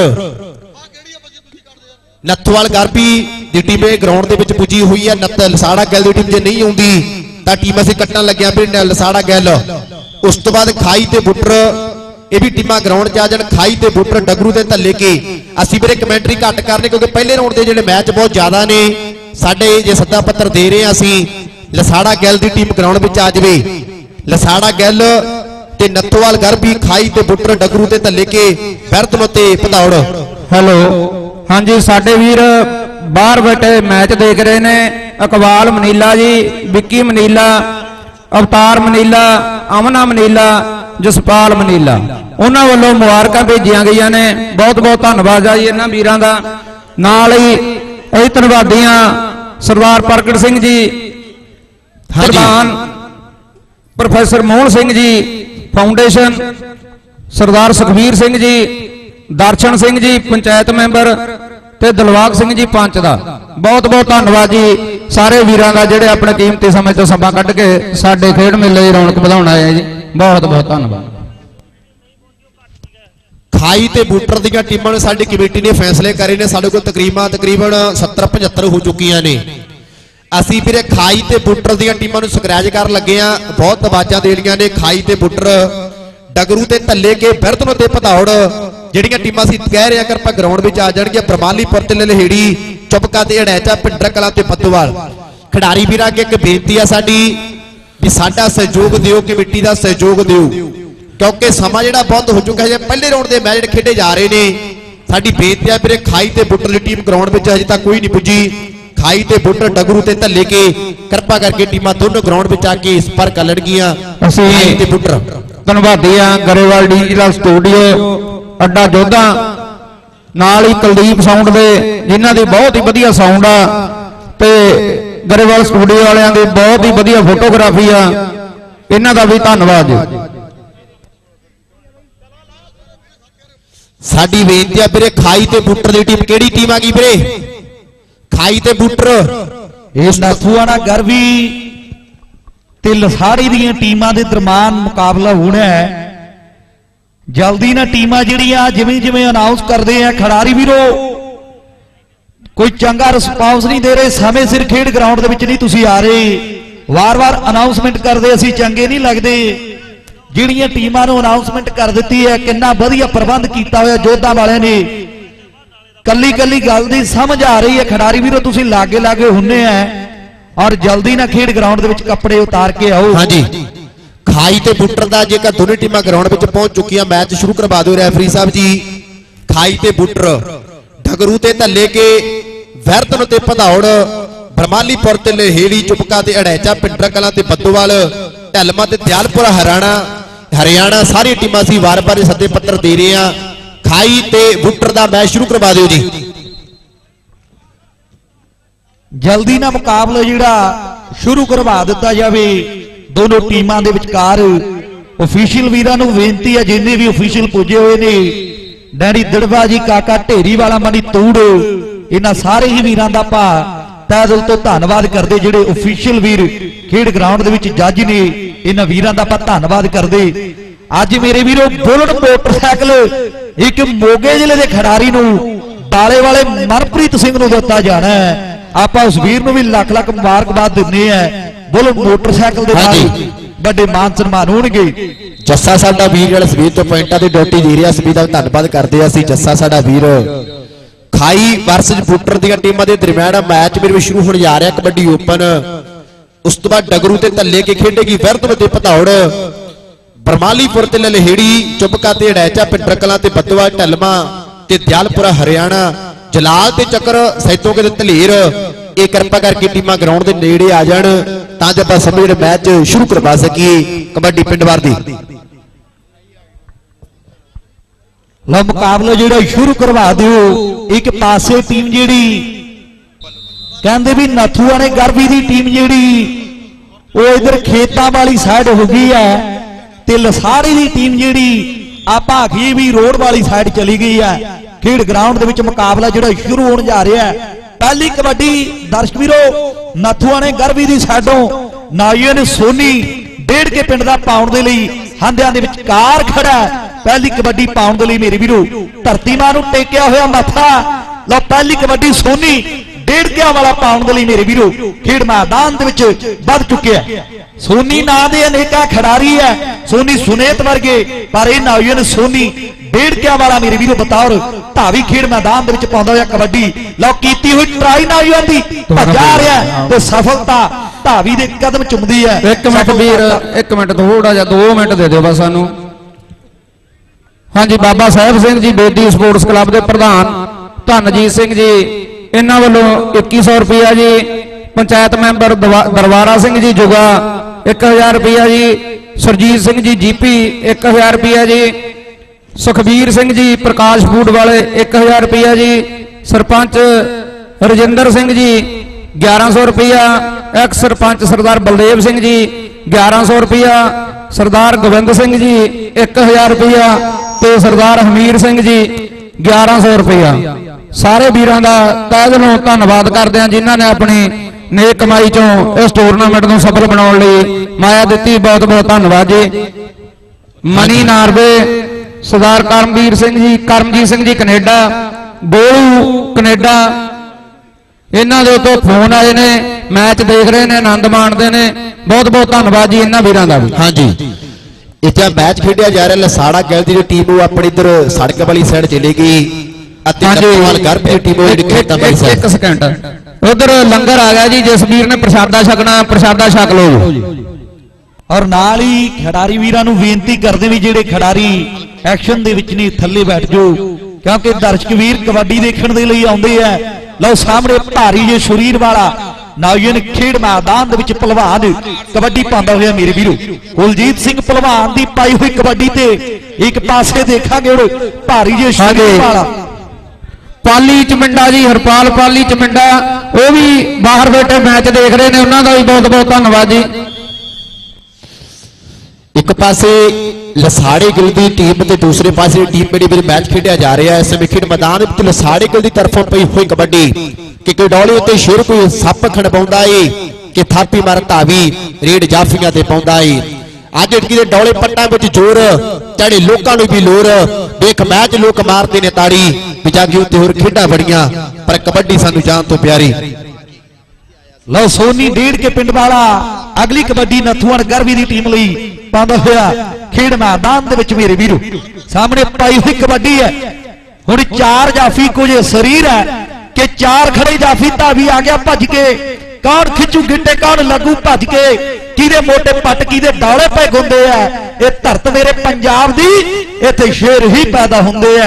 ਨੱਥੋਵਾਲ ਗਰਬੀ ਦੀ ਟੀਮ ਇਹ ਗਰਾਊਂਡ ਦੇ ਵਿੱਚ ਪੁੱਜੀ ਹੋਈ ਹੈ। ਨੱਤ ਲਸਾੜਾ ਗਿੱਲ ਦੀ ਟੀਮ ਜੇ ਨਹੀਂ ਆਉਂਦੀ ਤਾਂ ਟੀਮ ਅਸੀਂ ਕੱਟਣ ਲੱਗਿਆ ਵੀ ਲਸਾੜਾ ਗਿੱਲ। ਉਸ ਤੋਂ ਬਾਅਦ ਖਾਈ ਤੇ ਬੁੱਟਰ ਇਹ ਵੀ ਟੀਮਾਂ ਗਰਾਊਂਡ 'ਚ ਆ ਜਾਣ। ਖਾਈ ਤੇ ਬੁੱਟਰ ਡਗਰੂ ਤੇ ਧੱਲੇ ਕੇ ਅਸੀਂ ਵੀਰੇ ਕਮੈਂਟਰੀ ਘੱਟ ਕਰਨੇ ਕਿਉਂਕਿ ਪਹਿਲੇ ਰਾਊਂਡ ਦੇ ਜਿਹੜੇ ਮੈਚ ਬਹੁਤ ਜ਼ਿਆਦਾ ਨੇ। ਸਾਡੇ ਜੇ ਸੱਦਾ ਪੱਤਰ ਦੇ ਰਹੇ ਆ ਅਸੀਂ ਲਸਾੜਾ ਗਿੱਲ ਦੀ ਟੀਮ ਗਰਾਊਂਡ ਵਿੱਚ ਆ ਜਾਵੇ। ਲਸਾੜਾ ਗਿੱਲ ਤੇ ਨੱਥੋਵਾਲ ਗਰਬੀ ਖਾਈ ਤੇ ਬੁੱਟਰ ਡਗਰੂ ਤੇ ਧੱਲੇ ਕੇ ਬਿਰਦਮ ਤੇ ਭਦੌੜ। ਹੈਲੋ ਹਾਂਜੀ ਸਾਡੇ ਵੀਰ ਬਾਹਰ ਬੈਠੇ ਮੈਚ ਦੇਖ ਰਹੇ ਨੇ Iqbal Manila ji, Vicky Manila, Avtar Manila, Amna Manila, Jaspal Manila ਉਹਨਾਂ ਵੱਲੋਂ ਮੁਬਾਰਕਾਂ ਭੇਜੀਆਂ ਗਈਆਂ ਨੇ। ਬਹੁਤ ਬਹੁਤ ਧੰਨਵਾਦ ਆ ਜੀ ਇਹਨਾਂ ਵੀਰਾਂ ਦਾ। ਨਾਲ ਹੀ ਇਹ ਧੰਨਵਾਦੀਆਂ ਸਰਦਾਰ ਪ੍ਰਗਟ ਸਿੰਘ ਜੀ, ਪ੍ਰਧਾਨ professor Mohan Singh ji foundation, Sardar Sukhbir Singh ji, Darshan Singh ji panchayat member ਤੇ ਦਿਲਵਾਗ ਸਿੰਘ ਜੀ ਪੰਚ ਦਾ ਬਹੁਤ ਬਹੁਤ ਧੰਨਵਾਦ ਜੀ ਸਾਰੇ ਵੀਰਾਂ ਦਾ ਜਿਹੜੇ ਆਪਣੇ ਕੀਮਤੀ ਸਮੇਂ ਤੋਂ ਸਮਾਂ ਕੱਢ ਕੇ ਸਾਡੇ ਖੇਡ ਮੇਲੇ ਦੀ ਰੌਣਕ ਵਧਾਉਣ ਆਏ ਆ ਜੀ। ਬਹੁਤ ਬਹੁਤ ਧੰਨਵਾਦ। ਖਾਈ ਤੇ ਬੁੱਟਰ ਦੀਆਂ ਟੀਮਾਂ ਨੇ ਸਾਡੀ ਕਮੇਟੀ ਨੇ ਫੈਸਲੇ ਕਰੇ ਨੇ। ਸਾਡੇ ਕੋਲ ਤਕਰੀਬਨ ਤਕਰੀਬਨ ਸੱਤਰ ਪਝੱਤਰ ਹੋ ਚੁੱਕੀਆਂ ਨੇ। ਅਸੀਂ ਵੀਰੇ ਖਾਈ ਤੇ ਬੁੱਟਰ ਦੀਆਂ ਟੀਮਾਂ ਨੂੰ ਸਕਰੈਚ ਕਰਨ ਲੱਗੇ ਆ। ਬਹੁਤ ਆਵਾਜ਼ਾਂ ਦੇਣੀਆਂ ਨੇ। ਖਾਈ ਤੇ ਬੁੱਟਰ ਡਗਰੂ ਤੇ ਧੱਲੇ ਕੇ ਬਿਰਦਮ ਤੇ ਭਦੌੜ ਜਿਹੜੀਆਂ ਟੀਮਾਂ ਅਸੀਂ ਕਹਿ ਰਹੇ ਆ ਕਿ ਆਪਾਂ ਗਰਾਊਂਡ ਵਿੱਚ ਆ ਜਾਣਗੀਆਂ। ਬਰਮਾਲੀਪੁਰ ਤੇ ਲਲਹੇੜੀ ਚੁਬਕਾ ਤੇ ਅੜੈਚਾ ਪਿੰਡਰ ਕਲਾਂ ਤੇ ਬੱਦੋਵਾਲ। ਖਿਡਾਰੀ ਵੀਰਾਂ ਅੱਗੇ ਇੱਕ ਬੇਨਤੀ ਆ ਸਾਡੀ ਵੀ ਸਾਡਾ ਸਹਿਯੋਗ ਦਿਓ, ਕਮੇਟੀ ਦਾ ਸਹਿਯੋਗ ਦਿਓ ਕਿਉਂਕਿ ਸਮਾਂ ਜਿਹੜਾ ਬਹੁਤ ਹੋ ਚੁੱਕਾ ਹੈ। ਪਹਿਲੇ ਰਾਊਂਡ ਦੇ ਮੈਚ ਜਿਹੜੇ ਖੇਡੇ ਜਾ ਰਹੇ ਨੇ। ਸਾਡੀ ਬੇਨਤੀ ਆ ਵੀਰੇ ਖਾਈ ਤੇ ਬੁੱਟਰ ਦੀ ਟੀਮ ਗਰਾਊਂਡ ਵਿੱਚ ਅਜੇ ਤੱਕ ਕੋਈ ਨਹੀਂ ਪੁੱਜੀ। ਖਾਈ ਤੇ ਬੁੱਟਰ ਡਗਰੂ ਤੇ ਧੱਲੇ ਕੇ ਕਿਰਪਾ ਕਰਕੇ ਟੀਮਾਂ ਦੋਨੋਂ ਗਰਾਊਂਡ ਵਿੱਚ ਆ ਕੇ ਸੰਪਰਕ ਕਰ ਲੈਣਗੀਆਂ। ਖਾਈ ਤੇ ਬੁੱਟਰ ਧੰਨਵਾਦੀ ਆ ਗਰੇਵਾਲ ਡਿਜੀਟਲ ਸਟੂਡੀਓ ਅੱਡਾ ਜੋਧਾ ਨਾਲ ਹੀ ਕੁਲਦੀਪ ਸਾਊਂਡ ਦੇ ਜਿਨ੍ਹਾਂ ਦੀ ਬਹੁਤ ਹੀ ਵਧੀਆ ਸਾਊਂਡ ਆ ਤੇ ਗਰੇਵਾਲ ਸਟੂਡੀਓ ਵਾਲਿਆਂ ਦੀ ਬਹੁਤ ਹੀ ਵਧੀਆ ਫੋਟੋਗ੍ਰਾਫੀ ਆ। ਇਹਨਾਂ ਦਾ ਵੀ ਧੰਨਵਾਦ ਜੀ। ਸਾਡੀ ਬੇਨਤੀ ਆ ਵੀਰੇ ਖਾਈ ਤੇ ਬੁੱਟਰ ਦੀ ਟੀਮ ਕਿਹੜੀ ਟੀਮ ਆ ਗਈ ਵੀਰੇ? ਖਾਈ ਤੇ ਬੁੱਟਰ ਇਸ ਨੱਥੂਆਣਾ ਗਰਬੀ ਤੇ ਲਸਾੜੀ ਦੀਆਂ ਟੀਮਾਂ ਦੇ ਦਰਮਿਆਨ ਮੁਕਾਬਲਾ ਹੋਣਾ ਹੈ। ਜਲਦੀ ਨਾ ਟੀਮਾਂ ਜਿਹੜੀਆਂ ਜਿਵੇਂ ਜਿਵੇਂ ਅਨਾਉਂਸ ਕਰਦੇ ਆ ਖਿਡਾਰੀ ਵੀਰੋ ਕੋਈ ਚੰਗਾ ਰਿਸਪਾਂਸ ਨਹੀਂ ਦੇ ਰਹੇ। ਸਮੇਂ ਸਿਰ ਖੇਡ ਗਰਾਊਂਡ ਦੇ ਵਿੱਚ ਨਹੀਂ ਤੁਸੀਂ ਆ ਰਹੇ। ਵਾਰ-ਵਾਰ ਅਨਾਉਂਸਮੈਂਟ ਕਰਦੇ ਅਸੀਂ ਚੰਗੇ ਨਹੀਂ ਲੱਗਦੇ। ਜਿਹੜੀਆਂ ਟੀਮਾਂ ਨੂੰ ਅਨਾਉਂਸਮੈਂਟ ਕਰ ਦਿੱਤੀ ਹੈ ਕਿੰਨਾ ਵਧੀਆ ਪ੍ਰਬੰਧ ਕੀਤਾ ਹੋਇਆ ਜੋਧਾਂ ਵਾਲਿਆਂ ਨੇ। ਕੱਲੀ ਕੱਲੀ ਗੱਲ ਦੀ ਸਮਝ ਆ ਰਹੀ ਹੈ ਖਿਡਾਰੀ ਵੀਰੋ ਤੁਸੀਂ ਲਾਗੇ ਲਾਗੇ ਹੁੰਨੇ ਆ ਔਰ ਜਲਦੀ ਨਾ ਖੇਡ ਗਰਾਊਂਡ ਦੇ ਵਿੱਚ ਕੱਪੜੇ ਉਤਾਰ ਕੇ ਆਓ। ਹਾਂਜੀ ਖਾਈ ਤੇ ਬੁੱਟਰ ਦਾ ਜੇਕਰ ਦੋਨੇ ਟੀਮਾਂ ਗਰਾਊਂਡ ਵਿੱਚ ਪਹੁੰਚ ਚੁੱਕੀਆਂ ਮੈਚ ਸ਼ੁਰੂ ਕਰਵਾ ਦਿਓ ਰੈਫਰੀ ਸਾਹਿਬ ਜੀ। ਖਾਈ ਤੇ ਬੁੱਟਰ ਡਗਰੂ ਤੇ ਧੱਲੇ ਕੇ ਵੈਰਤਨ ਤੇ ਭਦੌੜ ਬਰਮਾਲੀਪੁਰ ਤੇ ਲਹੇੜੀ ਚੁਪਕਾ ਤੇ ਅੜੈਚਾ ਪਿੰਡਰ ਕਲਾਂ ਤੇ ਬੱਦੋਵਾਲ ਢਲਮਾ ਤੇ ਦਿਆਲਪੁਰਾ ਹਰਿਆਣਾ ਹਰਿਆਣਾ ਸਾਰੀ ਟੀਮਾਂ ਸੀ ਵਾਰ-ਵਾਰ ਸੱਦੇ ਪੱਤਰ ਦੇ ਰਹੇ ਆ। ਖਾਈ ਤੇ ਬੁੱਟਰ ਦਾ ਮੈਚ ਸ਼ੁਰੂ ਕਰਵਾ ਦਿਓ ਜੀ। ਜਲਦੀ ਨਾਲ ਮੁਕਾਬਲਾ ਜਿਹੜਾ ਸ਼ੁਰੂ ਕਰਵਾ ਦਿੱਤਾ ਜਾਵੇ। ਦੋਨੋਂ ਟੀਮਾਂ ਦੇ ਵਿਚਕਾਰ ਅਫੀਸ਼ੀਅਲ ਵੀਰਾਂ ਨੂੰ ਬੇਨਤੀ ਹੈ, ਜਿੰਨੇ ਵੀ ਅਫੀਸ਼ੀਅਲ ਪੁੱਜੇ ਹੋਏ ਨੇ, ਡੈਡੀ ਦੜਵਾ ਜੀ, ਕਾਕਾ ਢੇਰੀ ਵਾਲਾ, ਮਨੀ ਤੂੜ, ਇਹਨਾਂ ਸਾਰੇ ਹੀ ਵੀਰਾਂ ਦਾ ਭਾ ਤਹਿ ਦਿਲ ਤੋਂ ਧੰਨਵਾਦ ਕਰਦੇ। ਜਿਹੜੇ ਅਫੀਸ਼ੀਅਲ ਵੀਰ ਖੇਡ ਗਰਾਊਂਡ ਦੇ ਵਿੱਚ ਜੱਜ ਨੇ, ਇਹਨਾਂ ਵੀਰਾਂ ਦਾ ਆਪਾਂ ਧੰਨਵਾਦ ਕਰਦੇ। ਅੱਜ ਮੇਰੇ ਵੀਰੋ ਬੁਲਟ ਮੋਟਰਸਾਈਕਲ ਇੱਕ ਮੋਗੇ ਜ਼ਿਲ੍ਹੇ ਦੇ ਖਿਡਾਰੀ ਨੂੰ ਬਾਲੇ ਵਾਲੇ ਮਨਪ੍ਰੀਤ ਸਿੰਘ ਨੂੰ ਦਿੱਤਾ ਜਾਣਾ ਹੈ। ਆਪਾਂ ਉਸ ਵੀਰ ਨੂੰ ਵੀ ਲੱਖ ਲੱਖ ਮੁਬਾਰਕਬਾਦ ਦਿੰਦੇ ਆ। ਬੁਲਟ ਮੋਟਰਸਾਈਕਲ ਦੇ ਨਾਲ ਵੱਡੇ ਮਾਨ ਸਨਮਾਨ ਹੋਣਗੇ। ਜੱਸਾ ਸਾਡਾ ਵੀਰ ਜਿਹੜਾ ਸਵੇਰ ਤੋਂ ਪੁਆਇੰਟਾਂ ਦੀ ਡਿਊਟੀ ਦੇ ਰਿਹਾ, ਸਵੇਰ ਦਾ ਧੰਨਵਾਦ ਕਰਦੇ ਆ ਅਸੀਂ। ਜੱਸਾ ਸਾਡਾ ਵੀਰ ਖਾਈ ਵਰਸਜ ਬੁੱਟਰ ਦੀਆਂ ਟੀਮਾਂ ਦੇ ਦਰਮਿਆਨ ਮੈਚ ਮੇਰੇ ਵਿੱਚ ਸ਼ੁਰੂ ਹੋਣ ਜਾ ਰਿਹਾ ਕਬੱਡੀ ਓਪਨ। ਉਸ ਤੋਂ ਬਾਅਦ ਡਗਰੂ ਤੇ ਧੱਲੇ ਕੇ ਖੇਡੇਗੀ ਵਿਰਧ ਤੇ ਭਦੌੜ ਬਰਮਾਲੀਪੁਰ ਤੇ ਲਲਹੇੜੀ ਚੁਪਕਾ ਤੇ ਅੜੈਚਾ ਪਿੰਡਰ ਕਲਾਂ ਤੇ ਬੱਦੋਵਾਲ ਢਲਮਾ ਤੇ ਦਿਆਲਪੁਰਾ ਹਰਿਆਣਾ ਜਲਾਲ ਤੇ ਚੱਕਰ ਸੈਤੋਂ ਕੇ ਧਲੇਰ। ਇਹ ਕਿਰਪਾ ਕਰਕੇ ਟੀਮਾਂ ਗਰਾਊਂਡ ਦੇ ਨੇੜੇ ਆ ਜਾਣ ਤਾਂ ਜੋ ਆਪਾਂ ਸਮੇਂ ਜਿਹੜੇ ਮੈਚ ਸ਼ੁਰੂ ਕਰਵਾ ਸਕੀਏ ਕਬੱਡੀ ਪਿੰਡ ਵਾਰ ਦੀ। ਲਓ ਮੁਕਾਬਲਾ ਜਿਹੜਾ ਸ਼ੁਰੂ ਕਰਵਾ ਦਿਓ। ਇੱਕ ਪਾਸੇ ਟੀਮ ਜਿਹੜੀ ਕਹਿੰਦੇ ਵੀ ਨਥੂਆਂ ਨੇ ਗਰਬੀ ਦੀ ਟੀਮ ਜਿਹੜੀ ਉਹ ਇਧਰ ਖੇਤਾਂ ਵਾਲੀ ਸਾਈਡ ਹੋ ਗਈ ਹੈ, ਤੇ ਲਸਾੜੀ ਦੀ ਟੀਮ ਜਿਹੜੀ ਆ ਭਾਗੀ ਵੀ ਰੋਡ ਵਾਲੀ ਸਾਈਡ ਚਲੀ ਗਈ ਹੈ। ਖੇਡ ਗਰਾਊਂਡ ਦੇ ਵਿੱਚ ਮੁਕਾਬਲਾ ਜਿਹੜਾ ਸ਼ੁਰੂ ਹੋਣ ਜਾ ਰਿਹਾ ਹੈ। ਪਹਿਲੀ ਕਬੱਡੀ ਦਰਸ਼ਕ ਵੀਰੋ ਨਥੂਆਂ ਨੇ ਗਰਬੀ ਦੀ ਸਾਈਡੋਂ ਨਾਈਨ ਸੋਨੀ ਡੇਢ ਕੇ ਪਿੰਡ ਦਾ ਪਾਉਣ ਦੇ ਲਈ ਹੰਦਿਆਂ ਦੇ ਵਿਚਕਾਰ ਖੜਾ। ਪਹਿਲੀ ਕਬੱਡੀ ਪਾਉਣ ਦੇ ਲਈ ਮੇਰੇ ਵੀਰੋ ਧਰਤੀ ਮਾਂ ਨੂੰ ਟੇਕਿਆ ਹੋਇਆ ਮੱਥਾ। ਲਓ ਪਹਿਲੀ ਕਬੱਡੀ ਸੋਨੀ ਡੇਢ ਕਿਆ ਵਾਲਾ ਪਾਉਣ ਦੇ ਲਈ ਮੇਰੇ ਵੀਰੋ ਖੇਡ ਮੈਦਾਨ ਦੇ ਵਿੱਚ ਵੱਧ ਚੁੱਕਿਆ। ਸੋਨੀ ਨਾਂ ਦੇ ਅਨੇਕਾਂ ਖਿਡਾਰੀ ਹੈ, ਸੋਨੀ ਸੁਨੇਤ ਵਰਗੇ, ਪਰ ਇਹ ਨਾਇਨ ਸੋਨੀ ਡੇਢ ਕਿਆ ਵਾਲਾ ਮੇਰੇ ਵੀਰੋ ਬਤੌਰ ਧਾਵੀ ਖੇਡ ਮੈਦਾਨ ਦੇ ਵਿੱਚ ਪਾਉਂਦਾ ਹੋਇਆ ਕਬੱਡੀ। ਲਓ ਕੀਤੀ ਹੋਈ ਟਰਾਈ ਨਾਇਨ ਦੀ ਭੱਜਾ ਰਿਹਾ ਤੇ ਸਫਲਤਾ ਧਾਵੀ ਦੇ ਕਦਮ ਚੁੰਮਦੀ ਹੈ। ਇੱਕ ਮਿੰਟ ਵੀਰ, ਇੱਕ ਮਿੰਟ ਥੋੜਾ ਜਿਹਾ ਦੋ ਮਿੰਟ ਦੇ ਦਿਓ ਬਸ ਸਾਨੂੰ। ਹਾਂਜੀ, ਬਾਬਾ ਸਾਹਿਬ ਸਿੰਘ ਜੀ ਬੇਦੀ ਸਪੋਰਟਸ ਕਲੱਬ ਦੇ ਪ੍ਰਧਾਨ ਧਨਜੀਤ ਸਿੰਘ ਜੀ, ਇਹਨਾਂ ਵੱਲੋਂ ਇੱਕੀ ਸੌ ਰੁਪਇਆ ਜੀ। ਪੰਚਾਇਤ ਮੈਂਬਰ ਦਰਬਾਰਾ ਸਿੰਘ ਜੀ ਜੁਗਾ ਇੱਕ ਹਜ਼ਾਰ ਰੁਪਇਆ ਜੀ। ਸਰਜੀਤ ਸਿੰਘ ਜੀ ਜੀਪੀ ਇੱਕ ਹਜ਼ਾਰ ਰੁਪਇਆ ਜੀ। ਸੁਖਬੀਰ ਸਿੰਘ ਜੀ ਪ੍ਰਕਾਸ਼ ਫੂਡ ਵਾਲੇ ਇੱਕ ਹਜ਼ਾਰ ਰੁਪਇਆ ਜੀ। ਸਰਪੰਚ ਰਜਿੰਦਰ ਸਿੰਘ ਜੀ ਗਿਆਰਾਂ ਸੌ ਰੁਪਇਆ। ਐਕਸ ਸਰਪੰਚ ਸਰਦਾਰ ਬਲਦੇਵ ਸਿੰਘ ਜੀ ਗਿਆਰਾਂ ਸੌ ਰੁਪਇਆ। ਸਰਦਾਰ ਗੋਬਿੰਦ ਸਿੰਘ ਜੀ ਇੱਕ ਹਜ਼ਾਰ ਰੁਪਇਆ ਤੇ ਸਰਦਾਰ ਹਮੀਰ ਸਿੰਘ ਜੀ ਗਿਆਰਾਂ ਸੌ ਰੁਪਇਆ। ਸਾਰੇ ਵੀਰਾਂ ਦਾ ਤਹਿ ਦਿਲੋਂ ਧੰਨਵਾਦ ਕਰਦੇ ਹਾਂ ਜਿਨ੍ਹਾਂ ਨੇ ਆਪਣੀ ਨੇਕ ਕਮਾਈ ਚੋਂ ਇਸ ਟੂਰਨਾਮੈਂਟ ਨੂੰ ਸਫਲ ਬਣਾਉਣ ਲਈ ਮਾਇਆ ਦਿੱਤੀ। ਬਹੁਤ ਬਹੁਤ ਧੰਨਵਾਦ ਜੀ। Mani Norway, Sardar Karamvir Singh ji, Karamjit Singh ji Canada, ਬੋਲੂ Canada, ਇਹਨਾਂ ਦੇ ਉੱਤੋਂ ਫੋਨ ਆਏ ਨੇ, ਮੈਚ ਦੇਖ ਰਹੇ ਨੇ, ਆਨੰਦ ਮਾਣਦੇ ਨੇ। ਬਹੁਤ ਬਹੁਤ ਧੰਨਵਾਦ ਜੀ ਇਹਨਾਂ ਵੀਰਾਂ ਦਾ ਵੀ। ਹਾਂਜੀ, ਇੱਥੇ ਮੈਚ ਖੇਡਿਆ ਜਾ ਰਿਹਾ ਲਸਾੜਾ ਗਿੱਲ ਦੀ ਟੀਮ ਉਹ ਆਪਣੀ ਇਧਰ ਸੜਕ ਵਾਲੀ ਸਾਈਡ ਚਲੀ ਗਈ ਅਤੇ ਨੱਥੂਵਾਲ ਗਰਭ ਦੀ ਟੀਮ ਜਿਹੜੀ ਖੇਤਾਂ ਵਾਲੀ ਸਾਈਡ। ਇੱਕ ਸਕਿੰਟ, ਉਧਰ ਲੰਗਰ ਆ ਗਿਆ ਜੀ। ਜਿਸ ਵੀਰ ਨੇ ਪ੍ਰਸ਼ਾਦਾ ਛਕਣਾ ਪ੍ਰਸ਼ਾਦਾ ਛਕ ਲਓ ਜੀ। ਔਰ ਨਾਲ ਹੀ ਖਿਡਾਰੀ ਵੀਰਾਂ ਨੂੰ ਬੇਨਤੀ ਕਰਦੇ ਵੀ ਜਿਹੜੇ ਖਿਡਾਰੀ ਐਕਸ਼ਨ ਦੇ ਵਿੱਚ ਨਹੀਂ ਥੱਲੇ ਬੈਠ ਜਾਓ, ਕਿਉਂਕਿ ਦਰਸ਼ਕ ਵੀਰ ਕਬੱਡੀ ਦੇਖਣ ਦੇ ਲਈ ਆਉਂਦੇ ਆ। ਲਓ ਸਾਹਮਣੇ ਭਾਰੀ ਜੇ ਸਰੀਰ ਵਾਲਾ ਨਾਇਨ ਖੇਡ ਮੈਦਾਨ ਦੇ ਵਿੱਚ ਪਹਿਲਵਾਨ ਕਬੱਡੀ ਪਾਉਂਦਾ ਹੋਇਆ ਮੇਰੇ ਵੀਰੋ ਕੁਲਜੀਤ ਸਿੰਘ ਪਹਿਲਵਾਨ ਦੀ ਪਾਈ ਹੋਈ ਕਬੱਡੀ ਤੇ ਇੱਕ ਪਾਸੇ ਦੇਖਾਂਗੇ ਭਾਰੀ ਜੇ ਸਰੀਰ ਵਾਲਾ ਪਾਲੀ ਚਮਿੰਡਾ ਜੀ, ਹਰਪਾਲ ਪਾਲੀ ਚਮਿੰਡਾ, ਉਹ ਵੀ ਬਾਹਰ ਬੈਠੇ ਮੈਚ ਦੇਖ ਰਹੇ ਨੇ, ਉਹਨਾਂ ਦਾ ਵੀ ਬਹੁਤ ਬਹੁਤ ਧੰਨਵਾਦ ਜੀ। ਇੱਕ ਪਾਸੇ ਲਸਾੜੇ ਗਿੱਲ ਦੀ ਟੀਮ ਤੇ ਦੂਸਰੇ ਪਾਸੇ ਟੀਮ ਜਿਹੜੀ ਮੇਰੇ ਮੈਚ ਖੇਡਿਆ ਜਾ ਰਿਹਾ ਹੈ। ਇਸ ਸਮੇਂ ਖੇਡ ਮੈਦਾਨ ਵਿੱਚ ਲਸਾੜੇ ਗਿੱਲ ਦੀ ਤਰਫੋਂ ਪਈ ਹੋਈ ਕਬੱਡੀ ਕਿ ਕਡੌਲੇ ਉੱਤੇ ਸ਼ੇਰ ਕੋਈ ਸੱਪ ਖੜਪਾਉਂਦਾ ਏ ਕਿ ਥਾਪੀ ਮਾਰ ਧਾਵੀ ਰੇਡ ਜਾਫੀਆਂ ਤੇ ਪਾਉਂਦਾ ਏ। ਅੱਜ ਇਟਕੀ ਦੇ ਡੌਲੇ ਪੱਟਾਂ ਵਿੱਚ ਜ਼ੋਰ ਚੜੇ ਲੋਕਾਂ ਨੂੰ ਵੀ ਲੋਰ ਦੇਖ ਮੈਚ ਲੋਕ ਮਾਰਦੇ ਨੇ ਤਾੜੀ ਵਿਜਾਗੀ ਉੱਤੇ ਹੋਰ ਖੇਡਾਂ ਬੜੀਆਂ ਪਰ ਕਬੱਡੀ ਸਾਨੂੰ ਜਾਨ ਤੋਂ ਪਿਆਰੀ। ਲਓ ਸੋਨੀ ਡੇਢ ਕੇ ਪਿੰਡ ਵਾਲਾ ਅਗਲੀ ਕਬੱਡੀ ਨਥੂਵਾਲ ਗਰਵੀ ਦੀ ਟੀਮ ਲਈ ਪਾਉਂਦਾ ਹੋਇਆ ਖੇਡ ਮੈਦਾਨ ਦੇ ਵਿੱਚ ਮੇਰੇ ਵੀਰੋ ਸਾਹਮਣੇ ਪਾਈ ਹੋਈ ਕਬੱਡੀ ਹੈ। ਹੁਣ ਚਾਰ ਜਾਫੀ ਕੁਝ ਸਰੀਰ ਹੈ ਕਿ ਚਾਰ ਖੜੇ ਜਾਫੀ ਧਾਵੀ ਆ ਗਿਆ ਭੱਜ ਕੇ, ਕੌਣ ਖਿੱਚੂ ਗਿੱਟੇ ਕੌਣ ਲੱਗੂ ਭੱਜ ਕੇ, ਕਿਹਦੇ ਮੋਟੇ ਪੱਟ ਕਿਹਦੇ ਡੌਲੇ ਪੈ ਗੁੰਦੇ ਆ। ਇਹ ਧਰਤ ਮੇਰੇ ਪੰਜਾਬ ਦੀ ਇੱਥੇ ਸ਼ੇਰ ਹੀ ਪੈਦਾ ਹੁੰਦੇ ਆ।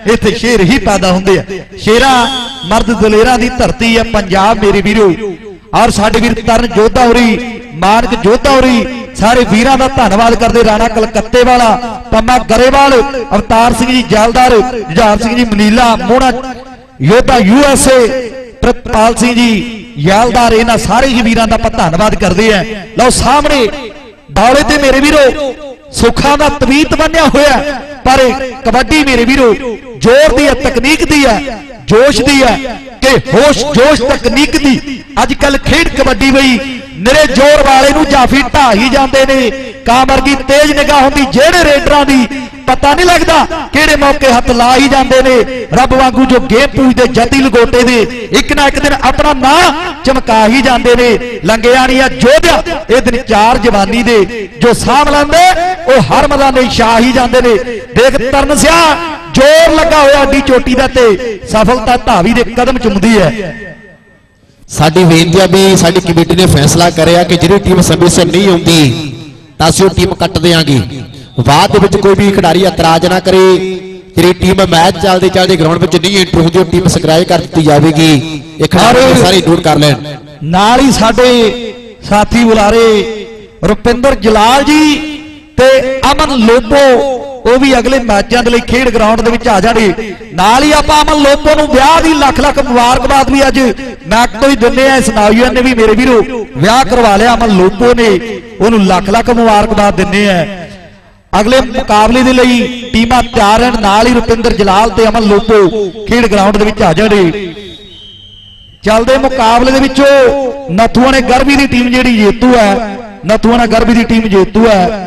ਇੱਥੇ ਸ਼ੇਰ ਹੀ ਪੈਦਾ ਹੁੰਦੇ ਆ। ਸ਼ੇਰਾਂ ਮਰਦ ਦਲੇਰਾਂ ਦੀ ਧਰਤੀ ਹੈ ਪੰਜਾਬ ਮੇਰੇ ਵੀਰੋ। ਔਰ ਸਾਡੇ ਵੀਰ ਤਰਨ ਜੋਧਾ ਹੋਰੀ, ਮਾਨਕ ਜੋਧਾ ਹੋਰੀ, ਸਾਰੇ ਵੀਰਾਂ ਦਾ ਧੰਨਵਾਦ ਕਰਦੇ। ਰਾਣਾ ਕਲਕੱਤੇ ਵਾਲਾ, ਪੰਮਾ ਗਰੇਵਾਲ, ਅਵਤਾਰ ਸਿੰਘ ਜੀ ਜੈਲਦਾਰ, Jujhar Singh ji Manila, Mohna Jodha U S A, Pritpal Singh ji ਯੈਲਦਾਰ, ਇਹਨਾਂ ਸਾਰੇ ਹੀ ਵੀਰਾਂ ਦਾ ਆਪਾਂ ਧੰਨਵਾਦ ਕਰਦੇ ਆ। ਲਓ ਸਾਹਮਣੇ ਦੌੜੇ ਤੇ ਮੇਰੇ ਵੀਰੋ ਸੁੱਖਾਂ ਦਾ ਤਵੀਤ ਬੰਨਿਆ ਹੋਇਆ, ਪਰ ਕਬੱਡੀ ਮੇਰੇ ਵੀਰੋ ਜ਼ੋਰ ਦੀ ਹੈ, ਤਕਨੀਕ ਦੀ ਹੈ, ਜੋਸ਼ ਦੀ ਹੈ ਕਿ ਹੋਸ਼ ਜੋਸ਼ ਤਕਨੀਕ ਦੀ। ਅੱਜ ਕੱਲ ਖੇਡ ਕਬੱਡੀ ਬਈ ਨਿਰੇ ਜ਼ੋਰ ਵਾਲੇ ਨੂੰ ਜਾਫੀ ਢਾ ਹੀ ਜਾਂਦੇ ਨੇ। ਕਾਂ ਵਰਗੀ ਤੇਜ਼ ਨਿਗਾਹ ਹੁੰਦੀ ਜਿਹੜੇ ਰੇਡਰਾਂ ਦੀ, ਪਤਾ ਨਹੀਂ ਲੱਗਦਾ ਕਿਹੜੇ ਮੌਕੇ ਹੱਥ ਲਾ ਹੀ ਜਾਂਦੇ ਨੇ। ਰੱਬ ਵਾਂਗੂ ਜੋ ਗੇਮ ਪੂਜਦੇ ਜੱਦੀ ਲਗੋਟੇ ਦੇ, ਇੱਕ ਨਾ ਇੱਕ ਦਿਨ ਆਪਣਾ ਨਾਂ ਚਮਕਾ ਹੀ ਜਾਂਦੇ ਨੇ। ਲੰਗਿਆਣੀਆਂ ਜੋਧਿਆ ਇਹ ਦਿਨ ਚਾਰ ਜਵਾਨੀ ਦੇ ਜੋ ਸਾਂਭ ਲੈਂਦੇ ਉਹ ਹਰ ਮੈਦਾਨੇ ਛਾ ਹੀ ਜਾਂਦੇ ਨੇ। ਦੇਖ ਤਰਨ ਸਿਆ ਜ਼ੋਰ ਲੱਗਾ ਹੋਇਆ ਅੱਡੀ ਚੋਟੀ ਦਾ ਤੇ ਸਫਲਤਾ ਧਾਵੀ ਦੇ ਕਦਮ ਚੁੰਮਦੀ ਹੈ। ਸਾਡੀ ਬੇਨਤੀ ਆ ਵੀ ਸਾਡੀ ਕਮੇਟੀ ਨੇ ਫੈਸਲਾ ਕਰਿਆ ਕਿ ਜਿਹੜੀ ਟੀਮ ਸਮੇਂ ਸਿਰ ਨਹੀਂ ਆਉਂਦੀ ਤਾਂ ਅਸੀਂ ਉਹ ਟੀਮ ਕੱਟ ਦੇਵਾਂਗੇ। ਬਾਅਦ ਦੇ ਵਿੱਚ ਕੋਈ ਵੀ ਖਿਡਾਰੀ ਇਤਰਾਜ਼ ਨਾ ਕਰੇ। ਜਿਹੜੀ ਟੀਮ ਮੈਚ ਚੱਲਦੇ ਚੱਲਦੇ ਗਰਾਊਂਡ ਵਿੱਚ ਨਹੀਂ ਐਂਟਰ ਹੁੰਦੀ ਉਹ ਟੀਮ ਸਕਰਾਏ ਕਰ ਦਿੱਤੀ ਜਾਵੇਗੀ। ਇਹ ਖਿਡਾਰੀ ਸਾਰੇ ਨੋਟ ਕਰ ਲੈਣ। ਨਾਲ ਹੀ ਸਾਡੇ ਸਾਥੀ ਬੁਲਾਰੇ ਰੁਪਿੰਦਰ ਜਲਾਲ ਜੀ ਤੇ ਅਮਨ ਲੋਪੋ ਉਹ ਵੀ ਅਗਲੇ ਮੈਚਾਂ ਦੇ ਲਈ ਖੇਡ ਗਰਾਊਂਡ ਦੇ ਵਿੱਚ ਆ ਜਾਣਗੇ। ਨਾਲ ਹੀ ਆਪਾਂ ਅਮਨ ਲੋਪੋ ਨੂੰ ਵਿਆਹ ਦੀ ਲੱਖ ਲੱਖ ਮੁਬਾਰਕਬਾਦ ਵੀ ਅੱਜ ਮੈਚ ਤੋਂ ਹੀ ਦਿੰਦੇ ਆ। ਇਸ ਨੌਜਵਾਨ ਨੇ ਵੀ ਮੇਰੇ ਵੀਰੋ ਵਿਆਹ ਕਰਵਾ ਲਿਆ ਅਮਨ ਲੋਪੋ ਨੇ, ਉਹਨੂੰ ਲੱਖ ਲੱਖ ਮੁਬਾਰਕਬਾਦ ਦਿੰਦੇ ਆ। ਅਗਲੇ ਮੁਕਾਬਲੇ ਦੇ ਲਈ ਟੀਮਾਂ ਤਿਆਰ ਹਨ। ਨਾਲ ਹੀ ਰੁਪਿੰਦਰ ਜਲਾਲ ਤੇ ਅਮਨ ਲੋਪੋ ਖੇਡ ਗਰਾਊਂਡ ਦੇ ਵਿੱਚ ਆ ਜਾਣਗੇ। ਚੱਲਦੇ ਮੁਕਾਬਲੇ ਦੇ ਵਿੱਚੋਂ ਨਥੂਆਣਾ ਗਰਬੀ ਦੀ ਟੀਮ ਜਿਹੜੀ ਜੇਤੂ ਹੈ, ਨਥੂਆਣਾ ਗਰਬੀ ਦੀ ਟੀਮ ਜੇਤੂ ਹੈ।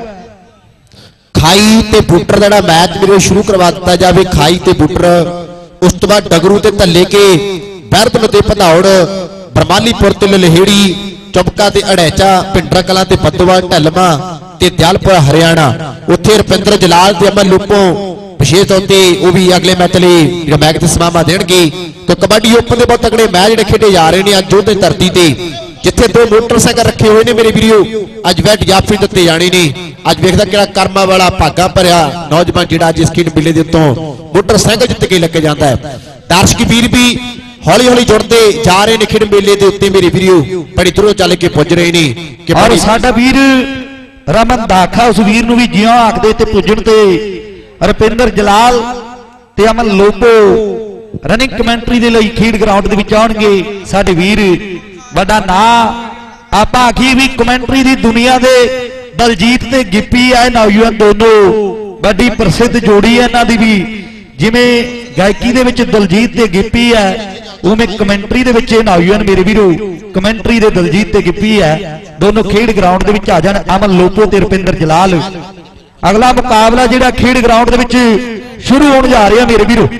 ਖਾਈ ਤੇ ਬੂਟਰ ਦਾ ਜਿਹੜਾ ਮੈਚ ਮੇਰੇ ਸ਼ੁਰੂ ਕਰਵਾ ਦਿੱਤਾ ਜਾਵੇ। ਖਾਈ ਤੇ ਬੂਟਰ, ਉਸ ਤੋਂ ਬਾਅਦ ਡਗਰੂ ਤੇ ਧੱਲੇ ਕੇ, ਬੈਰਤਨ ਤੇ ਭਦੌੜ, ਬਰਮਾਲੀਪੁਰ ਤੇ ਲਲਹੇੜੀ, ਚੁਬਕਾ ਤੇ ਅੜੈਚਾ, ਭਿੰਡਰਾ ਕਲਾਂ ਤੇ ਬੱਦੋਵਾ, ਢਲਮਾ ਤੇ ਦਿਆਲਪੁਰ ਹਰਿਆਣਾ। ਉੱਥੇ ਰੁਪਿੰਦਰ ਜਲਾਲ ਤੇ ਅਮਨ ਲੋਪੋਂ ਵਿਸ਼ੇਸ਼ ਤੌਰ ਤੇ ਉਹ ਵੀ ਅਗਲੇ ਮੈਚ ਲਈ ਜਿਹੜਾ ਮੈਚ ਤੇ ਸਮਾਮਾ ਦੇਣਗੇ। ਤੇ ਕਬੱਡੀ ਓਪਨ ਦੇ ਬਹੁਤ ਤਗੜੇ ਮੈਚ ਜਿਹੜੇ ਖੇਡੇ ਜਾ ਰਹੇ ਨੇ ਅੱਜ ਉਹਦੇ ਧਰਤੀ ਤੇ, ਜਿੱਥੇ ਦੋ ਮੋਟਰਸਾਈਕਲ ਰੱਖੇ ਹੋਏ ਨੇ ਮੇਰੇ ਵੀਰੋ। ਅੱਜ ਵੈਟ ਜਾਫੀ ਦਿੱਤੇ ਜਾਣੇ ਨੇ। ਅੱਜ ਵੇਖਦਾ ਕਿਹੜਾ ਕਰਮਾ ਵਾਲਾ ਭਾਗਾ ਭਰਿਆ ਨੌਜਵਾਨ ਜਿਹੜਾ ਅੱਜ ਇਸ ਖੇਡ ਮੇਲੇ ਦੇ ਉੱਤੋਂ ਮੋਟਰਸਾਈਕਲ ਜਿੱਤ ਕੇ ਲੈ ਕੇ ਜਾਂਦਾ ਹੈ। ਦਰਸ਼ਕ ਵੀਰ ਵੀ ਹੌਲੀ ਹੌਲੀ ਜੁੜਦੇ ਜਾ ਰਹੇ ਨੇ ਖੇਡ ਮੇਲੇ ਦੇ ਉੱਤੇ ਮੇਰੇ ਵੀਰੋ। ਬੜੀ ਦੂਰੋਂ ਚੱਲ ਕੇ ਪੁੱਜ ਰਹੇ ਨੇ ਕਿ ਔਰ ਸਾਡਾ ਵੀਰ ਰਮਨ ਦਾਖਾ ਉਸ ਵੀਰ ਨੂੰ ਵੀ ਜਿਉਂ ਆਖਦੇ ਤੇ ਪੁੱਜਣ ਤੇ ਰੁਪਿੰਦਰ ਜਲਾਲ ਤੇ ਅਮਨ ਲੋਪੋ ਰਨਿੰਗ ਕਮੈਂਟਰੀ ਦੇ ਲਈ ਖੇਡ ਗਰਾਊਂਡ ਦੇ ਵਿੱਚ ਆਉਣਗੇ। ਸਾਡੇ ਵੀਰ ਵੱਡਾ ਨਾਂ ਆਪਾਂ ਆਖੀ ਵੀ ਕਮੈਂਟਰੀ ਦੀ ਦੁਨੀਆ ਦੇ ਦਲਜੀਤ ਤੇ ਗਿੱਪੀ ਆ ਨੌਜਵਾਨ ਦੋਨੋਂ ਵੱਡੀ ਪ੍ਰਸਿੱਧ ਜੋੜੀ ਹੈ ਇਹਨਾਂ ਦੀ ਵੀ। ਜਿਵੇਂ ਗਾਇਕੀ ਦੇ ਵਿੱਚ ਦਲਜੀਤ ਤੇ ਗਿੱਪੀ ਹੈ ਉਵੇਂ ਕਮੈਂਟਰੀ ਦੇ ਵਿੱਚ ਇਹ ਨੌਜਵਾਨ ਮੇਰੇ ਵੀਰੋ ਕਮੈਂਟਰੀ ਦੇ ਦਲਜੀਤ ਤੇ ਗਿੱਪੀ ਹੈ। ਦੋਨੋਂ ਖੇਡ ਗਰਾਊਂਡ ਦੇ ਵਿੱਚ ਆ ਜਾਣ ਅਮਨ ਲੋਪੋ ਤੇ ਰੁਪਿੰਦਰ ਜਲਾਲ। ਅਗਲਾ ਮੁਕਾਬਲਾ ਜਿਹੜਾ ਖੇਡ ਗਰਾਊਂਡ ਦੇ ਵਿੱਚ ਸ਼ੁਰੂ ਹੋਣ ਜਾ ਰਿਹਾ ਮੇਰੇ ਵੀਰੋ।